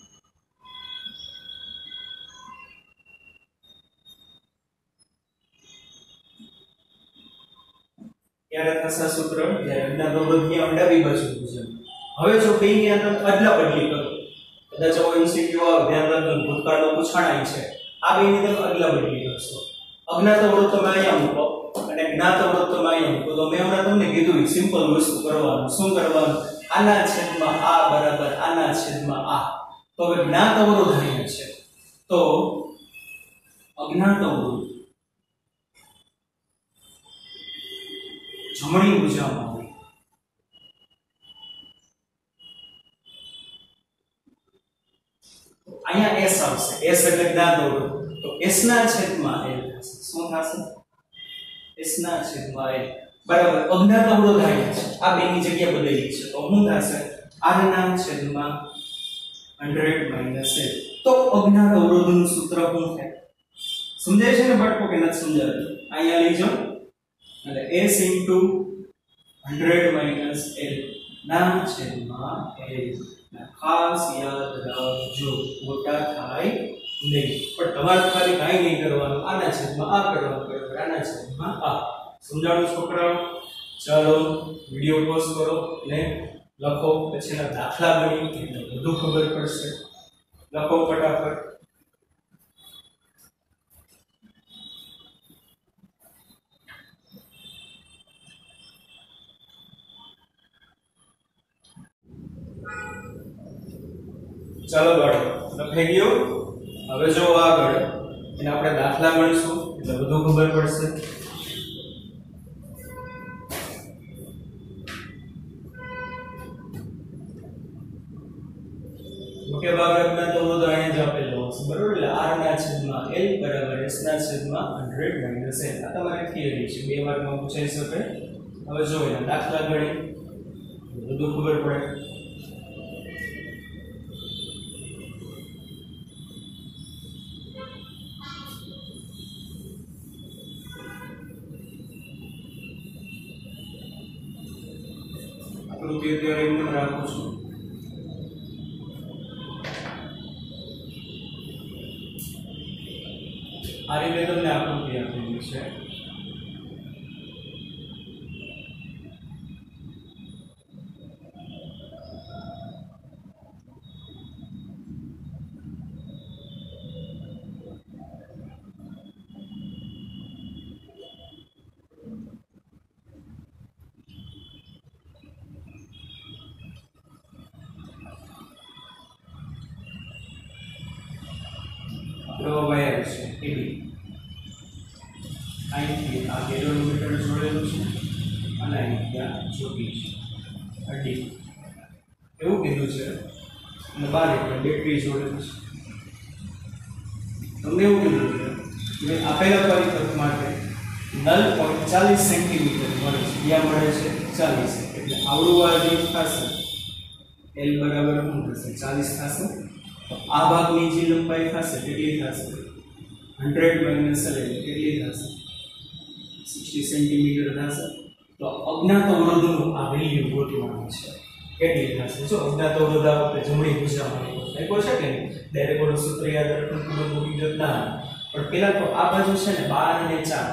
ક્યારે થશે સૂત્ર? જ્યારે અજ્ઞાત અવરોધ ની ડાબી બાજુની દિશામાં. હવે જો કઈ ની અંદર અદલા બદલી કરો, કદાચ આવો એમસીક્યુ આવે, ધ્યાન રાખજો, ભૂતકાળનો પૂછાણાય છે. આ બેની અંદર અદલા બદલી કરશો. અજ્ઞાત અવરોધ તમે અહીંયા મૂકો અને જ્ઞાત અવરોધ તમે અહીંયા મૂકો. તો મેં હમણાં તમને કીધું સિમ્પલ વસ્તુ કરવાનું. શું કરવાનું? આના છેદમાં આ બરાબર આના છેદમાં આ. તો હવે જ્ઞાત અવરોધ અહીંયા છે, તો અજ્ઞાત અવરોધ જમણી ભુજામાં હોય. અહીંયા S આવશે. S એટલે જ્ઞાત અવરોધ. તો S ના છેદમાં L થશે. શું થશે? S ના છેદમાં L બરાબર. અજ્ઞાત અવરોધ અહીંયા છે, આ બેની જગ્યા બદલી છે, તો શું થશે? R ના છેદમાં હંડ્રેડ માઇનસ L. તો અજ્ઞાત અવરોધનું સૂત્ર શું થાય? સમજાય છે ને બાળકો કે નથી સમજાતું? અહીંયા લઈ જાઓ એટલે S into hundred minus L ના છેદમાં L. ખાસ યાદ રાખજો, મોટા થાય નહીં. પણ તમારે ખાલી કાંઈ નહીં કરવાનું, આના છેદમાં આ કરવાનું, બરાબર? આના છેદમાં આ. સમજાણું છોકરાઓ? ચાલો વિડિયો પોઝ કરો ને લખો, પછીના દાખલા ગણી એટલે બધું ખબર પડશે. લખો ફટાફટ. ચાલો બાળકો લખાઈ ગયું. હવે જો આગળ એને આપણે દાખલા ગણીશું એટલે બધું ખબર પડશે. મોટે ભાગે અજ્ઞાત અવરોધ અહીંયા જ આપેલો હશે, બરોબર? એટલે R ના છેદમાં L બરાબર S ના છેદમાં હંડ્રેડ માઇનસ L. આ તમારી થિયરી છે, બે માર્કમાં પૂછાઈ શકે. હવે જો એના દાખલા ગણી બધું ખબર પડે. આકૃતિ અત્યારે એમ રાખું છું. આ રીતે તમને આકૃતિ આપેલી છે. વાયર છે એબી અહીંથી આ કિલોમીટર જોડેલું છે અને અહીંથી આ જોડી છે અડી એવું કીધું છે અને બાર એટલે બેટરી જોડેલું છે. તમને એવું કીધું છે કે આપેલા પરિપથ માટે નલ પોઈન્ટ ચાલીસ સેન્ટીમીટર મળે છે. ત્યાં મળે છે ચાલીસ, એટલે આવડું આ જે થશે એલ બરાબર શું થશે? ચાલીસ થશે. તો આ ભાગની જે લંબાઈ થશે કેટલી થશે? હંડ્રેડ માઇનસ એલ કેટલી થશે? સિક્સટી સેન્ટીમીટર થશે. તો અજ્ઞાત અવરોધનું આ વેલ્યુ ગોતવાનું છે. કેટલી થશે? જો અજ્ઞાત અવરોધ આ વખતે જમણી દિશામાં આપ્યો છે કે નહીં? ડાયરેક્ટ ઓલું સૂત્ર યાદ રાખવું ખૂબ મોટી જત ના, પણ પેલા તો આ બાજુ છે ને બાર અને ચાર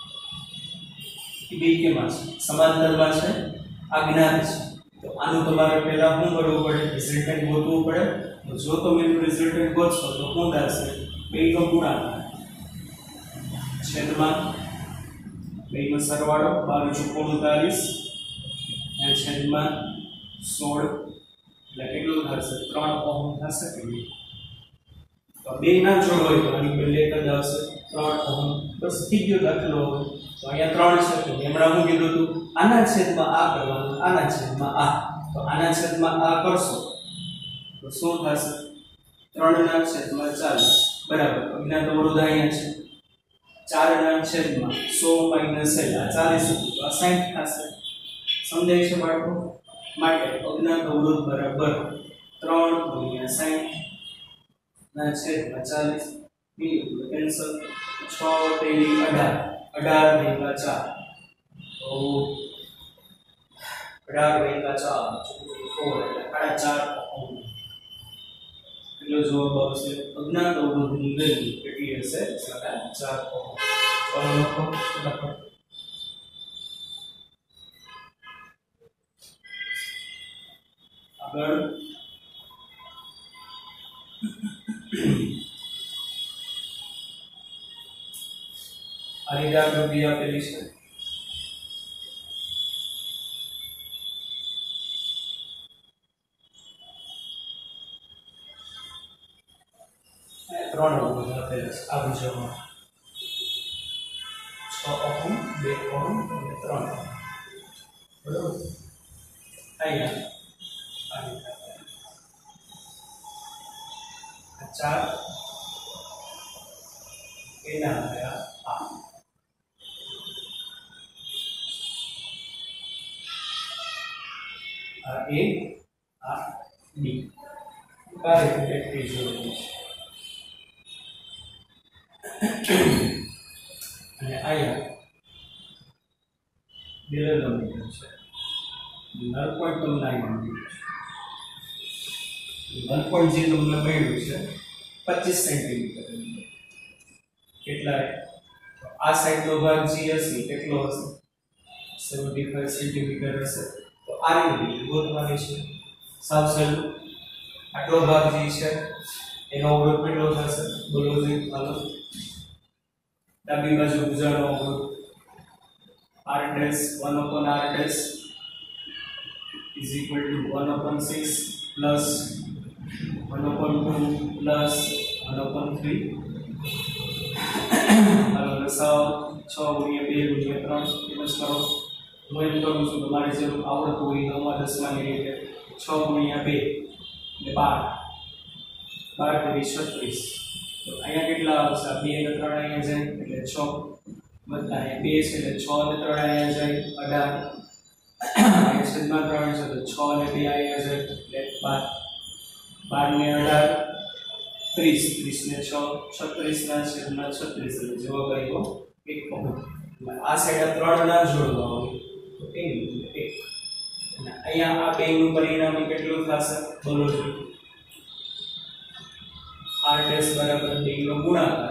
એ બે કેમાં છે? સમાંતરમાં છે, આ જ્ઞાત છે. તો આનું તમારે પહેલા શું કરવું પડે? રિઝલ્ટન્ટ ગોતવું પડે. તો જો તમે એનું રિઝલ્ટન્ટ ગોતશો તો શું થશે? બે નો ગુણાકાર છેદમાં બેનો સરવાળો બાર ચોપન ઉનતાલીસ અને છેદમાં સોળ એટલે કેટલું થશે ત્રણ ઓહમ થશે કે નહીં તો બે ના જોડ હોય તો આની પહેલે એક જ આવશે ત્રણ ઓહમ બસ થઈ ગયો દાખલો તો અહીંયા ત્રણ છે તો હમણાં હું કીધું હતું આના છેદમાં આ કરવાનું આના છેદમાં આ તો આના છેદમાં આ કરશો તો શું થશે ત્રણ ના છેદમાં ચાલીસ બરાબર અજ્ઞાત અવરોધ અહીંયા છે ચાર ના છેદમાં સો માઈનસ આ ચાલીસ તો આ સાઠ થશે સમજાય છે બાળકો માટે અજ્ઞાત અવરોધ બરાબર ત્રણ ગુણ્યા સાઠ ના છેદમાં ચાલીસ બીજું કેન્સલ છ તેરી અઢાર અઢાર ભાગ્યા ચાર તો અઢાર ભાગ્યા ચાર સોળ એટલે સાડા ચાર ઓહમ એટલો જવાબ આવશે અજ્ઞાત અવરોધની વેલ્યુ કેટલી હશે સાડા ચાર ઓહમ ચાલો લખો ફટાફટ આગળ આ રીતે આકૃતિ આપેલી છે ત્રણ અવરોધ આપેલા છે આ બીજામાં છ ઓહમ બે ઓહમ અને ત્રણ ઓહમ બરોબર અહીંયા આ રીતે ચાર એના આપ્યા આ આ એ આ બી કાર્ય કેટલી જરૂરી છે અને અહીંયા બેલેરોમીટર છે નલ પોઈન્ટ તમને અહીં મળ્યું છે વન પોઈન્ટ જે તમને મળ્યું છે પચીસ સેન્ટીમીટર કેટલા આ સાઈડનો ભાગ જે હશે કેટલો હશે સેવન્ટી ફાઈવ સેન્ટીમીટર હશે તો આની વેલ્યુ ગોતવાની છે સાવ સહેલું આટલો ભાગ જે છે એનો અવરોધ કેટલો થશે બોલો જોઈએ હાલો ડાબી બાજુ ગુજારનો અવરોધ r dash one upon r dash is equal to one upon six plus one upon two plus one upon three હાલો લસાવ છ ગુણ્યા બે ગુણ્યા ત્રણ પ્લસ કરો હું એમ કરું છું તમારે જે આવડતું હોય નવમા દસમાની રીતે છ ગુણ્યા બે એટલે બાર બાર કરી છત્રીસ તો અહીંયા કેટલા આવશે બે અને ત્રણ અહીંયા જાય એટલે છ વત્તા અહીંયા બે છે એટલે છ અને ત્રણ અહીંયા જાય અઢાર અહીંયા છેદમાં ત્રણ છે તો છ અને બે અહીંયા જાય એટલે બાર બાર ને અઢાર ત્રીસ ત્રીસ ને છ છત્રીસ ના છેદમાં છત્રીસ એટલે જવાબ આવ્યો એક ઓહમ આ સાઈડ ત્રણ ના જોડવા હોય તો કેવી રીતે એક અને અહીંયા આ બે નું પરિણામ કેટલું થશે બોલો જોઈએ r ડેશ બરાબર બે નો ગુણાકાર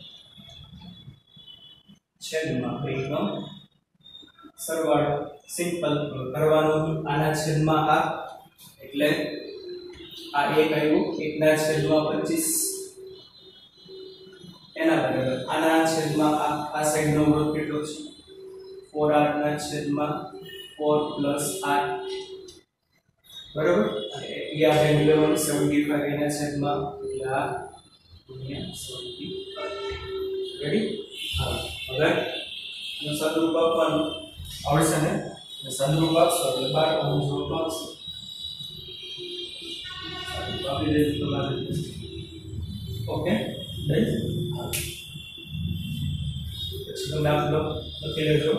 છેદમાં બે નો સરવાળો સિમ્પલ કરવાનું આના છેદમાં આ એટલે આ એક આવ્યું એક ના છેદમાં પચીસ એના બરાબર આના છેદમાં આ આ સાઈડ નો અવરોધ કેટલો છે ફોર r ના છેદમાં ફોર પ્લસ r બરાબર અને એ આપણે મેળવવાનું સેવન્ટી ફાઈવ એના છેદમાં એટલે આ ગુણ્યા સેવન્ટી ફાઈવ રેડી હા હવે એનું સદરૂપ આપવાનું આવડશે ને સદરૂપ આપશો એટલે બાર ઓહમ જવાબ આવશે આપી દેજો તમારે ઓકે રાઈટ હા પછીનો દાખલો લખી લેજો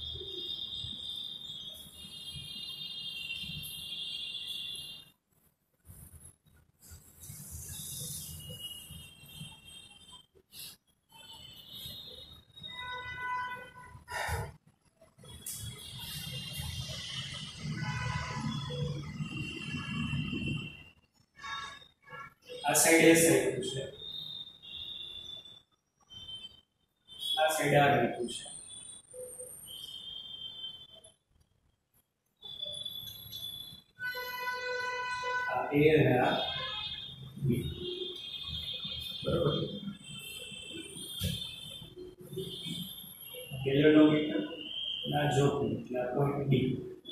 આ સાઈડ એ સાઈડ છે આ સાઈડ આ રીતું છે આ એ અને આ બી બરોબર ગેલેનોમીટર આ જોડવું એટલે આ પોઈન્ટ બી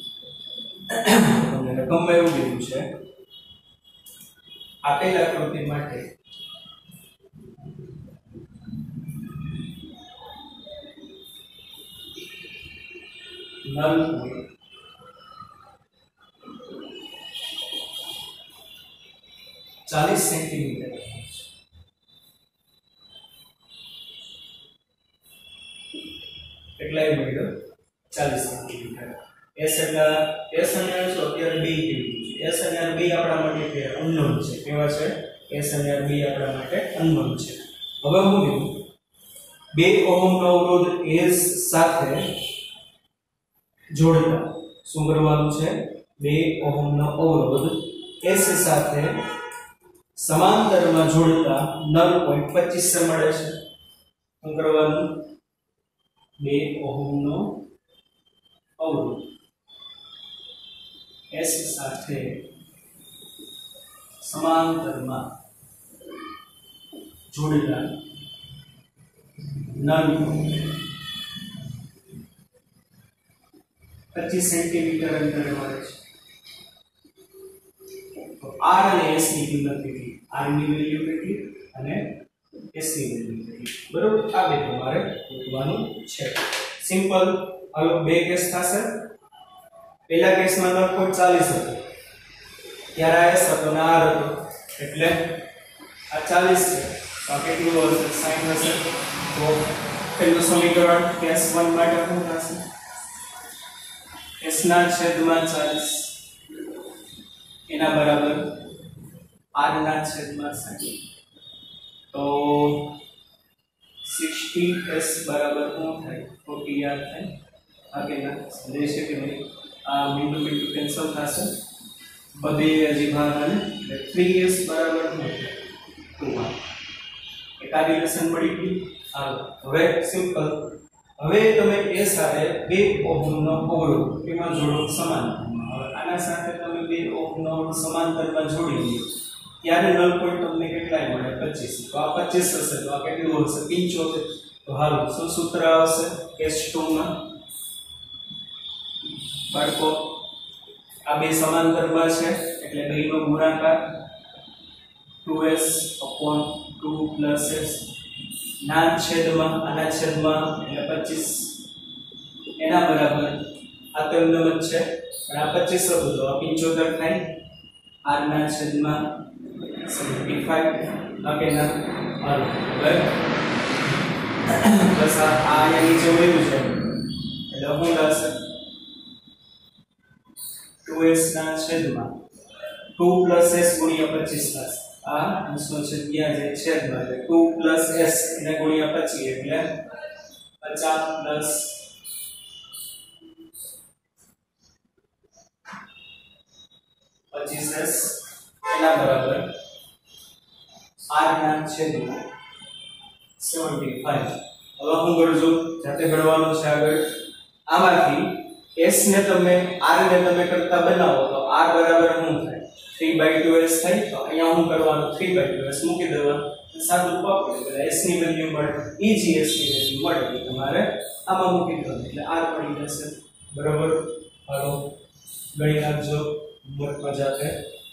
તમને રકમમાં એવું કીધું છે આપેલ આકૃતિ માટે નલ પોઈન્ટ ચાલીસ સેન્ટીમીટર કેટલાય મળ્યો ચાલીસ સેન્ટીમીટર એસ એટલે એસ અને શું અત્યારે બી કીધું છે એસ અને બી આપણા માટે અનનોન છે કેવા છે એસ અને બી આપણા માટે અનનોન છે હવે હું કીધું બે ઓહમનો અવરોધ એસ સાથે જોડતા શું કરવાનું છે બે ઓહમનો અવરોધ એસ સાથે સમાંતરમાં જોડતા નલ પોઈન્ટ પચીસ મળે છે શું કરવાનું બે ઓહમનો અવરોધ એસ સાથે સમાંતરમાં જોડેલા નલ પચીસ સેન્ટીમીટર અંતરે મળે છે તો r અને s ની કિંમત કેટલી r ની વેલ્યુ કેટલી અને s ની વેલ્યુ કેટલી બરોબર આ બે તમારે શોધવાનું છે સિમ્પલ હાલો બે કેસ થશે પહેલા કેસમાં નલ પોઈન્ટ ચાલીસ હતો ત્યારે આ s હતો ને r હતો એટલે આ ચાલીસ છે તો આ કેટલું હશે સાઈન હશે તો પહેલું સમીકરણ કેસ એક માટે શું થશે s ના છેદમાં ચાલીસ એના બરાબર r ના છેદમાં સાઈન તો સાઠ s બરાબર શું થાય ચાલીસ r થાય આ કે ના દેશે કે નહીં આ બિંદુ બિંદુ કેન્સલ થશે બધી હજી ભાગ અને એટલે ત્રણ s બરાબર શું થાય ટુ r એક આ રિલેશન મળી ગયું હાલો હવે સિમ્પલ હવે તમે એ સાથે બે ઓહમનો અવરોધ કેમાં જોડો સમાંતરમાં હવે આના સાથે તમે બે ઓહમનો અવરોધ સમાંતરમાં જોડી દો ત્યારે નલ પોઈન્ટ તમને કેટલાય મળે પચીસ તો આ પચીસ હશે તો આ કેટલું હશે પંચોતેર તો હાલો શું સૂત્ર આવશે એસ ટુ માં બાળકો આ બે સમાંતરમાં છે એટલે બેનો ગુણાકાર two S upon two plus s ના છેદમાં આના છેદમાં એટલે પચીસ એના બરાબર આ તો એમનો જ છે પણ આ પચીસ હતું તો આ પંચોતેર થાય r ના છેદમાં પંચોતેર ઓકે ના હાલો હવે બસ આ અહીંયા નીચે વળ્યું છે એટલે હું થશે ટુ s ના છેદમાં ટુ પ્લસ s ગુણ્યા પચીસ થશે આ અંશનો છેદ ત્યાં જે છેદમાં એટલે ટુ પ્લસ s એને ગુણ્યા પચીસ એટલે પચાસ પ્લસ પચીસ s એના બરાબર r ના છેદમાં પંચોતેર હવે હું કરજો જાતે ગણવાનું છે આગળ આમાંથી s ને તમે r ને તમે કરતા બનાવો તો r બરાબર શું થાય થ્રી બાય ટુ s થાય તો અહીંયા હું કરવાનું થ્રી બાય ટુ s મૂકી દેવાનું સાદું પકડો એટલે s ની વેલ્યુ મળે ઈજી s ની વેલ્યુ મળે એટલે તમારે આમાં મૂકી દેવાનું એટલે r મળી જશે બરાબર હાલો ગણી નાખજો હોમવર્કમાં જાતે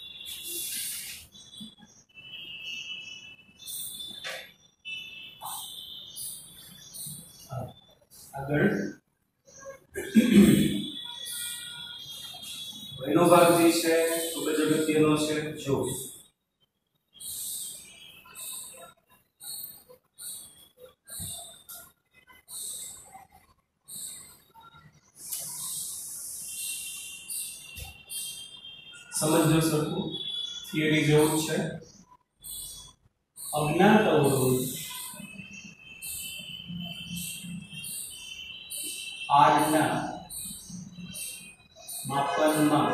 આગળ એનો ભાગ જે છે ખૂબ જ અગત્યનો છે જો સમજો સરખું થિયરી જેવું છે અજ્ઞાત અવરોધ r ના માપનમાં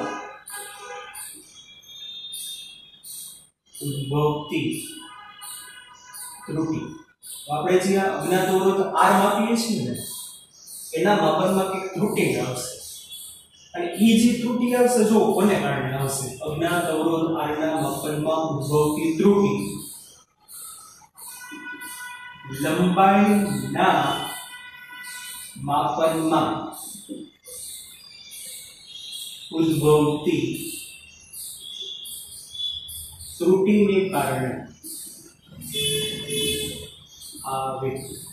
ઉદ્ભવતી ત્રુટિ આપણે જે આ અજ્ઞાત અવરોધ r માપીએ છીએ ને એના માપનમાં કંઈક ત્રુટિ આવશે અને ઈ જે ત્રુટિ આવશે જો કોને કારણે આવશે અજ્ઞાત અવરોધ r ના માપનમાં ઉદ્ભવતી ત્રુટિ લંબાઈના માપનમાં ઉદ્ભવતી ત્રુટિને કારણે આવે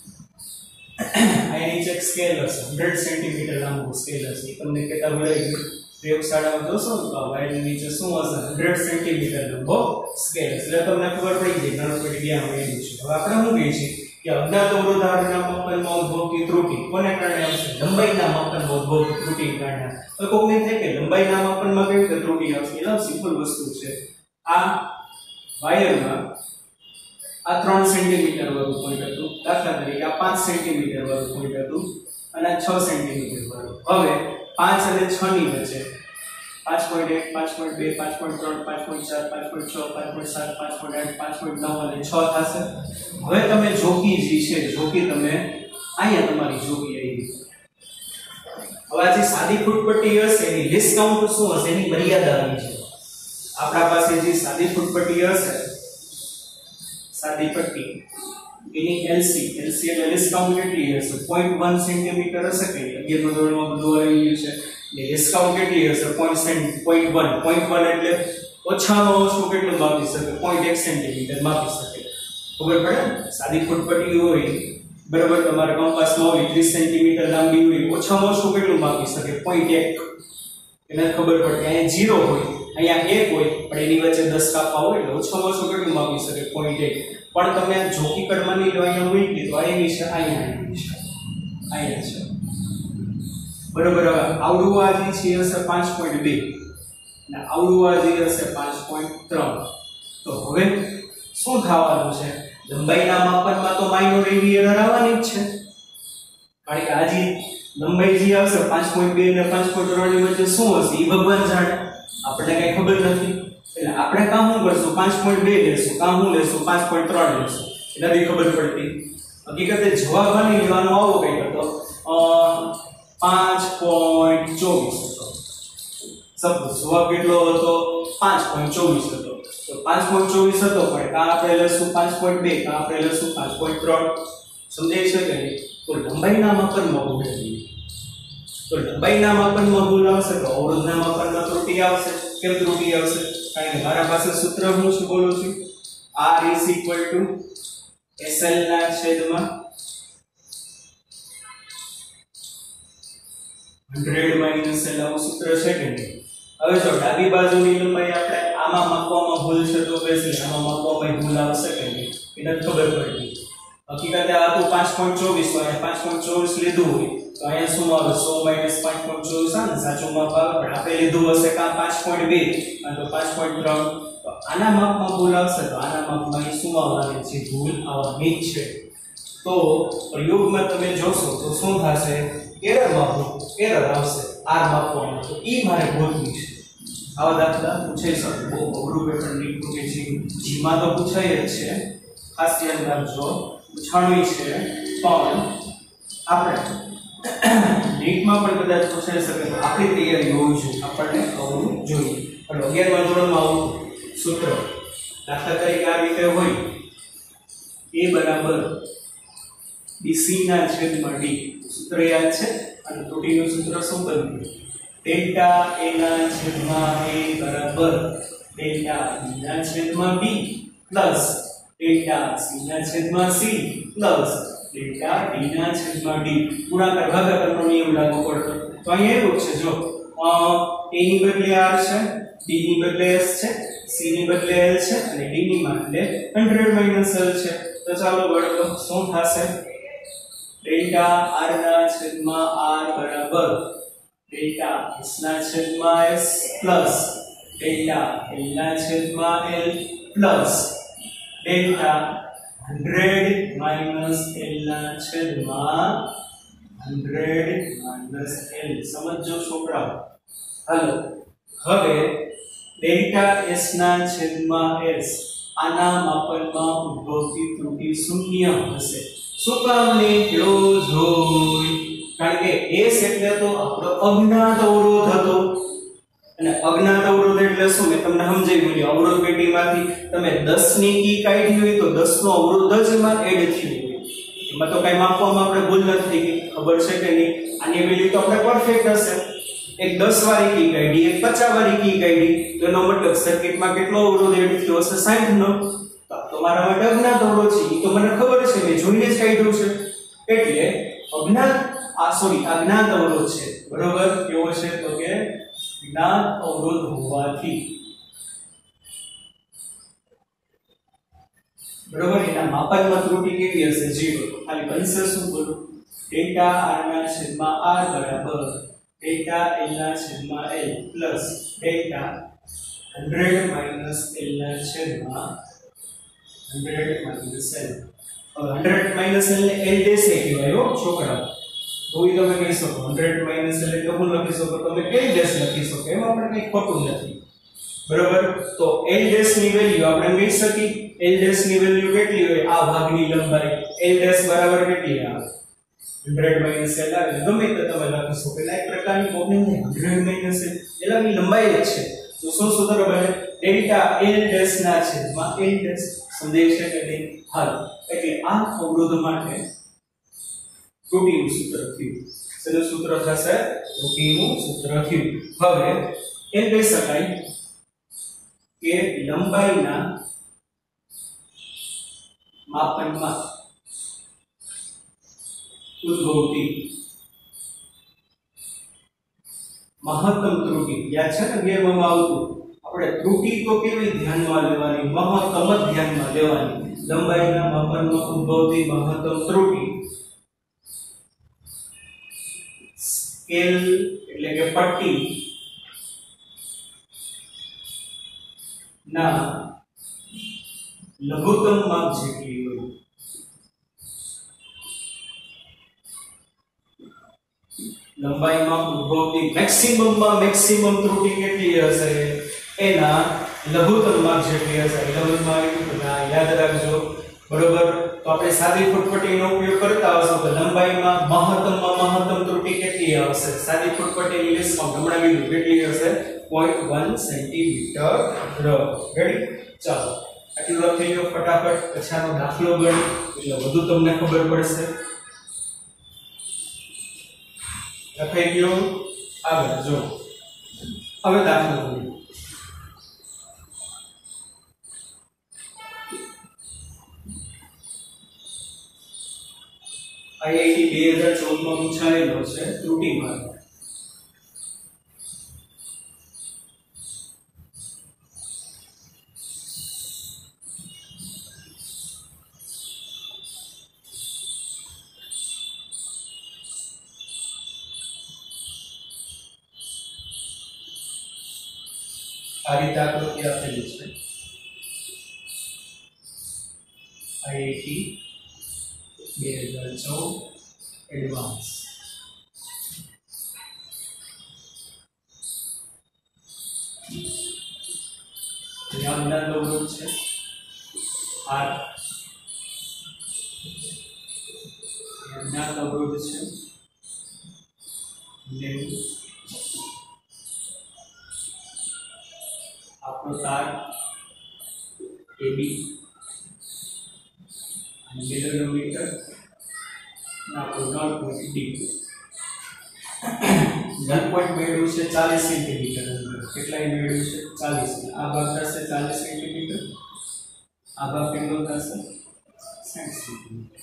આ નીચે સ્કેલ હશે હંડ્રેડ સેન્ટીમીટર લાંબુ સ્કેલ હશે તમને કેટલા ભરાઈ ગયું પ્રયોગશાળામાં જોશો ને તો વાયરની નીચે શું હશે હંડ્રેડ સેન્ટીમીટર લાંબો સ્કેલ એટલે તમને ખબર પડી જાય ગણપતિ ગયા હોય એવું છે હવે આપણે શું કહીએ છીએ કે અજ્ઞાત અવરોધારના માપનમાં ઉદ્ભવતી ત્રુટિ કોને કારણે આવશે લંબાઈના માપનમાં ઉદ્ભવતી ત્રુટિને કારણે તો કોઈને થાય કે લંબાઈના માપનમાં કેવી રીતે ત્રુટિ આવશે એટલે સિમ્પલ વસ્તુ છે આ વાયરમાં આ ત્રણ સેન્ટીમીટર વાળું પોઈન્ટ હતું દાખલા તરીકે આ પાંચ સેન્ટીમીટર વાળું પોઈન્ટ હતું અને છ સેન્ટીમીટર વાળું હવે પાંચ અને છ ની વચ્ચે પાંચ પોઈન્ટ એક પાંચ પોઈન્ટ બે પાંચ પોઈન્ટ ત્રણ પાંચ પોઈન્ટ ચાર પાંચ પોઈન્ટ છ પાંચ પોઈન્ટ સાત પાંચ પોઈન્ટ આઠ પાંચ પોઈન્ટ નવ અને છ થશે હવે તમે જોકી જે છે જોકી તમે અહીંયા તમારી જોકી આવી હવે આ જે સાદી ફૂટપટ્ટી હશે એની લિસ્ટ કાઉન્ટ શું હશે એની મર્યાદા આવી છે આપણા પાસે જે સાદી ફૂટપટ્ટી હશે સાદી પટ્ટી એની એલસી એલસી એટલે લિસ્ટ કાઉન્ટ કેટલી હશે ઝીરો પોઈન્ટ વન સેન્ટીમીટર હશે કે અગિયાર નો ધોરણમાં બધું આવી ગયું છે એટલે લિસ્ટ કાઉન્ટ કેટલી હશે zero point one zero point one એટલે ઓછામાં ઓછું કેટલું માપી શકે ઝીરો પોઈન્ટ એક સેન્ટીમીટર માપી શકે ખબર પડે સાદી ફૂટપટ્ટી હોય બરાબર તમારા કંપાસમાં હોય ત્રીસ સેન્ટીમીટર લાંબી હોય ઓછામાં ઓછું કેટલું માપી શકે ઝીરો પોઈન્ટ એક એને ખબર પડે અહીંયા ઝીરો હોય અહીંયા એક હોય પણ એની વચ્ચે દસ કાપા હોય એટલે ઓછામાં ઓછું કેટલું માપી શકે ઝીરો પોઈન્ટ એક પણ તમે જોકી કડવાની લો અહીંયા મૂકી તો અહીં છે અહીંયા છે અહીંયા છે બરોબર હવે આવડું આ જે છે હશે પાંચ પોઈન્ટ બે અને આવડું આ જે હશે પાંચ પોઈન્ટ ત્રણ તો હવે શું થવાનું છે લંબાઈના માપનમાં તો માઇનોર એવી એરર આવવાની જ છે કારણ કે આ જે લંબાઈ જે આવશે પાંચ પોઈન્ટ બે અને પાંચ પોઈન્ટ ત્રણ ની વચ્ચે શું હશે એ ભગવાન જાણે આપણે કઈ ખબર નથી એટલે આપણે કામ શું કરશું પાંચ પોઈન્ટ બે લેશું કામ શું લેશું પાંચ પોઈન્ટ ત્રણ લેશું એટલે બી ખબર પડતી હકીકતે જવાબ આની લેવાનો આવો કઈ હતો પાંચ પોઈન્ટ ચોવીસ હતો સપોઝ જવાબ કેટલો હતો પાંચ પોઈન્ટ ચોવીસ હતો તો પાંચ પોઈન્ટ ચોવીસ હતો પણ કા આપણે લેશું પાંચ પોઈન્ટ બે કા આપણે લેશું પાંચ પોઈન્ટ ત્રણ સમજાય છે કે નહીં તો લંબાઈના માપનમાં ભૂલ થઈ તો લંબાઈના માપનમાં ભૂલ આવશે તો અવરોધના માપનમાં ત્રુટિ આવશે કેમ ત્રુટિ આવશે કારણ કે મારા પાસે સૂત્ર હું શું બોલું છું r is equal to sl ના છેદમાં હંડ્રેડ માઈનસ l આવું સૂત્ર છે કે નહીં હવે જો ડાબી બાજુની લંબાઈ આપણે આમાં માપવામાં ભૂલ છે તો બેસી આમાં માપવામાં ભૂલ આવશે કે નહીં એને ખબર પડતી હકીકતે આ તો પાંચ પોઈન્ટ ચોવીસ તો અહીંયા પાંચ પોઈન્ટ ચોવીસ લીધું હોય તો અહીંયા શું આવે સો માઈનસ પાંચ પોઈન્ટ ચોવીસ આવે ને સાચું માપ આવે પણ આપણે લીધું હશે કાં પાંચ પોઈન્ટ બે અને તો પાંચ પોઈન્ટ ત્રણ તો આના માપમાં ભૂલ આવશે તો આના માપમાં શું આવવાની છે ભૂલ આવવાની છે તો પ્રયોગમાં તમે જોશો તો શું થશે એરર માપો એરર આવશે આર માપવામાં તો ઈ મારે ગોતવું છે આવા દાખલા પૂછાઈ શકે બહુ અઘરું પેપર નીકળું કે છે જીમાં તો પૂછાય જ છે ખાસ ધ્યાન રાખજો પૂછાણું છે પણ આપણે નીટમાં પણ કદાચ પૂછાઈ શકે તો આપણી તૈયારી હોવી જોઈએ આપણને આવડવું જોઈએ પણ અગિયારમા ધોરણમાં આવું સૂત્ર દાખલા તરીકે આ રીતે હોય a બરાબર બીસી ના છેદમાં d સૂત્ર યાદ છે અને ત્રુટિનું સૂત્ર શું બન્યું ડેલ્ટા a ના છેદમાં a બરાબર ડેલ્ટા b ના છેદમાં b પ્લસ ડેલ્ટા c ના છેદમાં c પ્લસ ડેલ્ટા d ના છેદમાં d ગુણાકાર ભાગાકારનો નિયમ લાગુ પડતો તો અહીંયા એવું છે જો a ની બદલે r છે d ની બદલે s છે c ની બદલે l છે અને d ની બદલે હંડ્રેડ માઈનસ l છે તો ચાલો વળતો શું થશે ડેલ્ટા r ના છેદમાં r બરાબર ડેલ્ટા s ના છેદમાં s પ્લસ ડેલ્ટા l ના છેદમાં l plus delta hundred minus l ના છેદમાં હંડ્રેડ માઈનસ l સમજો છોકરાઓ હાલો હવે ડેલ્ટા s ના છેદમાં s આના માપનમાં ઉદ્ભવતી ત્રુટિ શૂન્ય હશે શું કામ નીકળો જોઈ કારણ કે s એટલે તો આપણો અજ્ઞાત અવરોધ હતો અને અજ્ઞાત અવરોધ એટલે શું મેં તમને સમજાવી ગયું અવરોધ પેટીમાંથી તમે દસ ની કી કાઢી હોય તો દસ નો અવરોધ જ એમાં એડ થયો હોય એમાં તો કઈ માપવામાં આપણે ભૂલ નથી થઈ ગઈ ખબર છે કે નહીં આની વેલ્યુ તો આપણે પરફેક્ટ હશે એક દસ વાળી કી કાઢી, એક પચાસ વાળી કી કાઢી, તો એનો મતલબ સર્કિટમાં કેટલો અવરોધ એડ થયો હશે? સાઠ નો. તો મારા માટે અજ્ઞાત અવરોધ છે, એ તો મને ખબર છે, મેં જોઈને જ કાઢ્યું છે. એટલે અજ્ઞાત આ સોરી અજ્ઞાત અવરોધ છે, બરોબર. કેવો છે? તો કે જ્ઞાત અવરોધ હોવાથી, બરોબર, એના માપનમાં ત્રુટિ કેવી હશે? ઝીરો. ખાલી બનશે શું? બોલો. ડેલ્ટા r ના છેદમાં r બરાબર ડેલ્ટા l ના છેદમાં l plus delta hundred minus l ના છેદમાં હંડ્રેડ માઈનસ l. હવે હંડ્રેડ માઈનસ l ને l દેશે કહેવાય હો છોકરા. તો ઈ તમે કહી શકો હંડ્રેડ માઈનસ l એટલે હું લખી શકો, તમે l ડેશ લખી શકો, એમાં પણ કંઈ ખોટું નથી, બરોબર. તો l ડેશ ની વેલ્યુ આપણે કહી શકીએ, l ડેશ ની વેલ્યુ કેટલી હોય? આ ભાગની લંબાઈ l ડેશ બરાબર કેટલી આવે? હંડ્રેડ માઈનસ l આવે. ગમે તે તમે લખી શકો. એટલે એક પ્રકારની પ્રોબ્લેમ નહીં, હંડ્રેડ માઈનસ l એલાની લંબાઈ જ છે. તો શું સૂત્ર બને? ડેલ્ટા l ડેશ ના છેદમાં l ડેશ. સમજાય છે કે નહીં? હાલ એટલે આ અવરોધ માટે ત્રુટિનું સૂત્ર થયું. શેનું સૂત્ર થશે? ત્રુટિનું સૂત્ર થયું. હવે એમ કહી શકાય કે લંબાઈના માપનમાં ઉદ્ભવતી મહત્તમ ત્રુટિ, યાદ છે ને ગેમમાં આવતું, આપણે ત્રુટિ તો કેવી ધ્યાનમાં લેવાની? મહત્તમ જ ધ્યાનમાં લેવાની. લંબાઈના માપનમાં ઉદ્ભવતી મહત્તમ ત્રુટિ સ્કેલ એટલે કે પટ્ટી ના લઘુત્તમ માપ જેટલી હોય. લંબાઈમાં ઉદ્ભવતી મેક્સિમમ માં મેક્સિમમ ત્રુટિ કેટલી હશે? એના લઘુત્તમ માપ જેટલી હશે. લઘુત્તમ માપ યાદ રાખજો, બરોબર. તો આપણે સાદી ફૂટપટ્ટીનો ઉપયોગ કરતા હશો તો લંબાઈમાં મહત્તમમાં મહત્તમ ત્રુટિ કેટલી હશે? સાદી ફૂટપટ્ટીની લિસ્ટમાં હમણાં કીધું કેટલી હશે? zero point one centimetre. Ready? ચાલો આટલું લખી લો ફટાફટ, પછી આનો દાખલો ગણી એટલે વધુ તમને ખબર પડશે. લખાઈ ગયો? આગળ જો હવે દાખલો ગણીએ. આઈઆઈટી બે હજાર ચૌદ માં પૂછાયેલો છે ત્રુટિ માર્ગ. આ રીતે આકૃતિ આપેલી છે. આઈઆઈટી બે હજાર ચૌદ એડવાન્સ. જ્ઞાનના અવરોધ છે આર, જ્ઞાન અવરોધ છે નેવું, આપણો તાર એબી અને મિલિમીટર ના null point D. Null point મેળવ્યું છે ચાલીસ સેન્ટીમીટર. કેટલાય મેળવ્યું છે? ચાલીસ. આ ભાગ થશે ચાલીસ સેન્ટીમીટર, આ ભાગ કેટલો થશે? સાઠ સેન્ટીમીટર.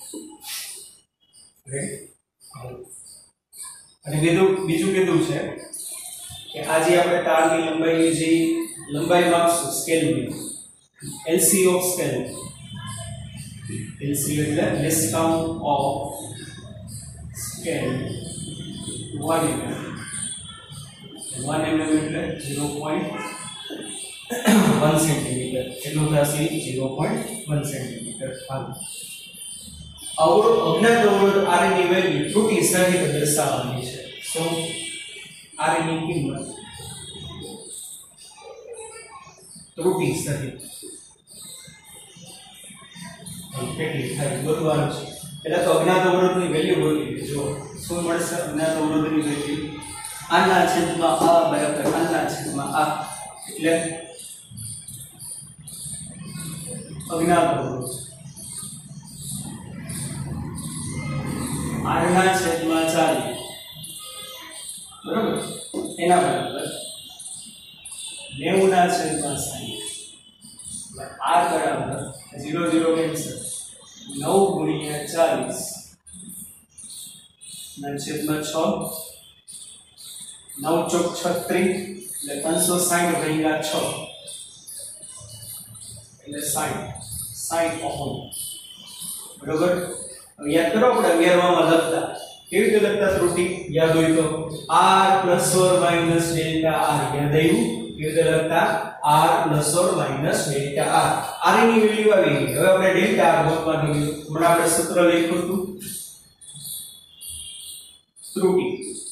અને બીજું બીજું કીધું છે કે આજે આપણે તારની લંબાઈની જે લંબાઈ માપશું સ્કેલની, એલસી ઓફ સ્કેલ. એલસી એટલે least count of scale one mm. one mm એટલે zero point one સેન્ટીમીટર. એટલું થશે zero point one સેન્ટીમીટર. અવરોધ અજ્ઞાત અવરોધ r ની વેલ્યુ ત્રુટિ સહિત દર્શાવવાની છે. સો r ની કિંમત ત્રુટિ સહિત કેટલી થાય ગોતવાનું છે. એટલે તો અજ્ઞાત અવરોધની વેલ્યુ ગોતી લેજો. શું મળશે? અજ્ઞાત અવરોધની વેલ્યુ આના છેદમાં આ બરાબર આના છેદમાં આ, એટલે અજ્ઞાત અવરોધ r ના છેદમાં ચાલીસ, બરાબર. એના બરાબર નેવું ના છેદમાં સાઈઠ r બરાબર ઝીરો ઝીરો કેન્સલ નવ ગુણ્યા ચાલીસ ના છેદમાં છ નવ ચોક છત્રીસ એટલે ત્રણસો સાઈઠ ભાગ્યા છ એટલે સાઈઠ સાઈઠ ઓહમ બરોબર હવે યાદ કરો આપણે અગિયારમાં લખતા કેવી રીતે લખતા ત્રુટિ યાદ હોય તો r plus or minus delta r યાદ આવ્યું કેવી રીતે લખતા r plus or minus delta r r ની વેલ્યુ આવી ગઈ હવે આપણે ડેલ્ટા r ગોતવાનું છે હમણાં આપણે સૂત્ર લખ્યું હતું ત્રુટિ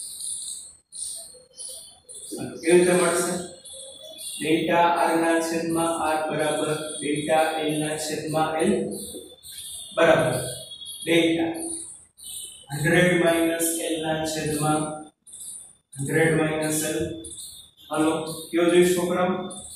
કેવી રીતે મળશે ડેલ્ટા r ના છેદમાં r બરાબર ડેલ્ટા l ના છેદમાં l બરાબર ડેલ્ટા હંડ્રેડ માઈનસ l ના છેદમાં હંડ્રેડ માઈનસ l હાલો કયો જોઈ છોકરા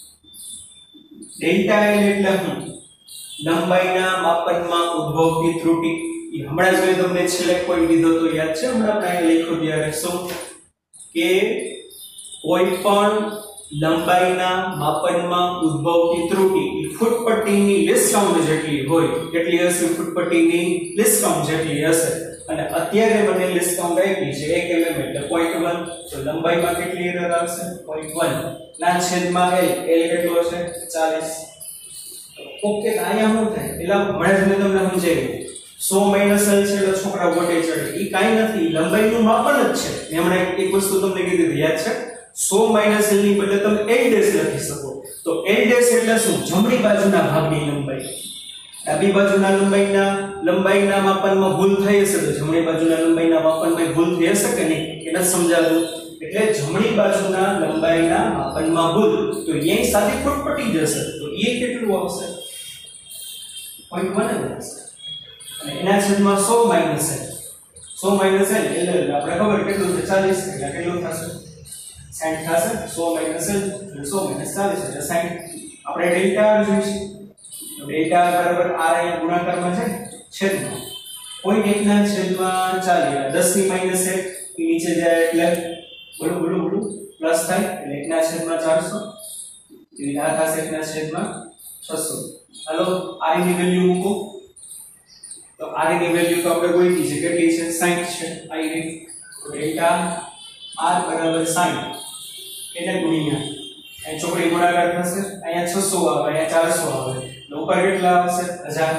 ડેલ્ટા l એટલે શું લંબાઈના માપનમાં ઉદ્ભવતી ત્રુટિ એ હમણાં જ મેં તમને છેલ્લે કોઈ દીધો તો યાદ છે હમણાં આપણે લખ્યું ત્યારે શું કે કોઈ પણ લંબાઈના માપનમાં ઉદ્ભવતી ત્રુટિ ફૂટપટ્ટીની લેસ કાઉન્ટ જેટલી હોય કેટલી હશે ફૂટપટ્ટીની લેસ કાઉન્ટ જેટલી હશે અને અત્યારે મને લેસ કાઉન્ટ આપી છે એક mm એટલે ઝીરો પોઈન્ટ વન તો લંબાઈમાં કેટલી એરર આવશે ઝીરો પોઈન્ટ વન ના છેદમાં l l કેટલો છે ચાલીસ ઓકે આયા શું થાય પેલા મળે મેં તમને સમજાવ્યું સો માઈનસ l છે એટલે છોકરા ગોટે ચડે ઈ કાઈ નથી લંબાઈનું માપન જ છે મેં હમણાં એક વસ્તુ તમને કીધી યાદ છે સો માઈનસ l ની બદલે તમે l ડેશ લખી શકો તો l ડેશ એટલે શું જમણી બાજુના ભાગની લંબાઈ ડાબી બાજુના લંબાઈના લંબાઈના માપનમાં ભૂલ થઈ હશે તો જમણી બાજુના લંબાઈના માપનમાં ભૂલ થઈ હશે કે નહીં એને સમજાવું એટલે જમણી બાજુના લંબાઈના માપનમાં ભૂલ તો અહીં સાદી ફૂટપટ્ટી જશે તો એ કેટલું આવશે ઝીરો પોઈન્ટ વન જ આવશે અને એના છેદમાં સો માઈનસ l સો માઈનસ l એટલે આપણે ખબર કેટલું છે ચાલીસ એટલે કેટલું થશે સાઈઠ થશે સો માઈનસ l એટલે સો માઈનસ ચાલીસ એટલે સાઈઠ આપણે ડેલ્ટા r જોઈશું તો ડેલ્ટા r બરાબર r અહીંયા ગુણાકારમાં છે છેદમાં ઝીરો પોઈન્ટ એક ના છેદમાં ચાલીસ દસ ની માઈનસ એક એ નીચે જાય એટલે બોલો બોલો બોલો પ્લસ થાય એટલે એક ના છેદમાં ચારસો એટલે આ થશે એક ના છેદમાં છસો હાલો r ની વેલ્યુ મૂકો તો r ની વેલ્યુ તો આપણે ગોતી છે કેટલી છે સાઈઠ છે i ની તો ડેલ્ટા r બરાબર સાઈઠ એને ગુણ્યા અહીં ચોકડી ગુણાકાર થશે અહીંયા છસો આવે અહીંયા ચારસો આવે એટલે ઉપર કેટલા આવશે હજાર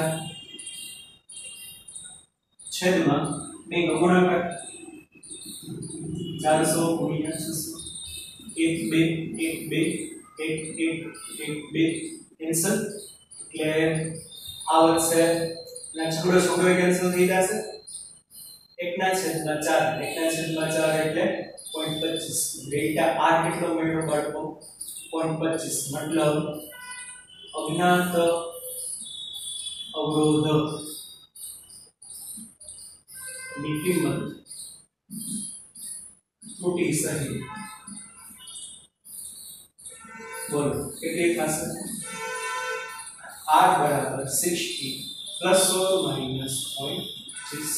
છેદમાં બે ગુણાકાર ચારસો ગુણ્યા છસો એક બે એક બે એક એક એક બે કેન્સલ એટલે આ વધશે ના છોકરો છોકરો કેન્સલ થઈ જશે એક ના છેદમાં ચાર એક ના છેદમાં ચાર એટલે ઝીરો પોઈન્ટ પચીસ ડેલ્ટા r કેટલો મળ્યો બાળકો ઝીરો પોઈન્ટ પચીસ મતલબ અજ્ઞાત અવરોધ ની કિંમત ત્રુટિ સહી બોલો કેટલી થશે r બરાબર સાઠ plus or minus zero point પચીસ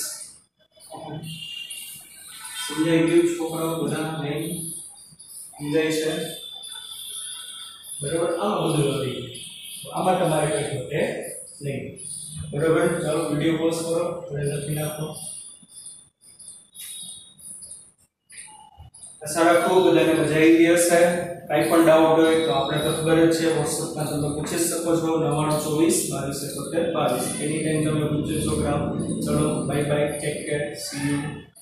સમજાઈ ગયું છોકરાઓ બધા નહીં સમજાય છે બરાબર આમાં બધું હતી આમાં તમારે કઈ ઘટે નહીં બરાબર ચાલો વિડિયો પોઝ કરો થોડે લખી નાખો આશા રાખો બધાને મજા આવી હશે કાંઈ પણ ડાઉટ હોય તો આપણે તો ખબર જ છે વોટ્સએપમાં તમે પૂછી શકો છો નવ્વાણું ચોવીસ બાવીસ એકોતેર બાવીસ એની ટાઈમ તમે પૂછી શકો. ચલો bye bye, take care, see you.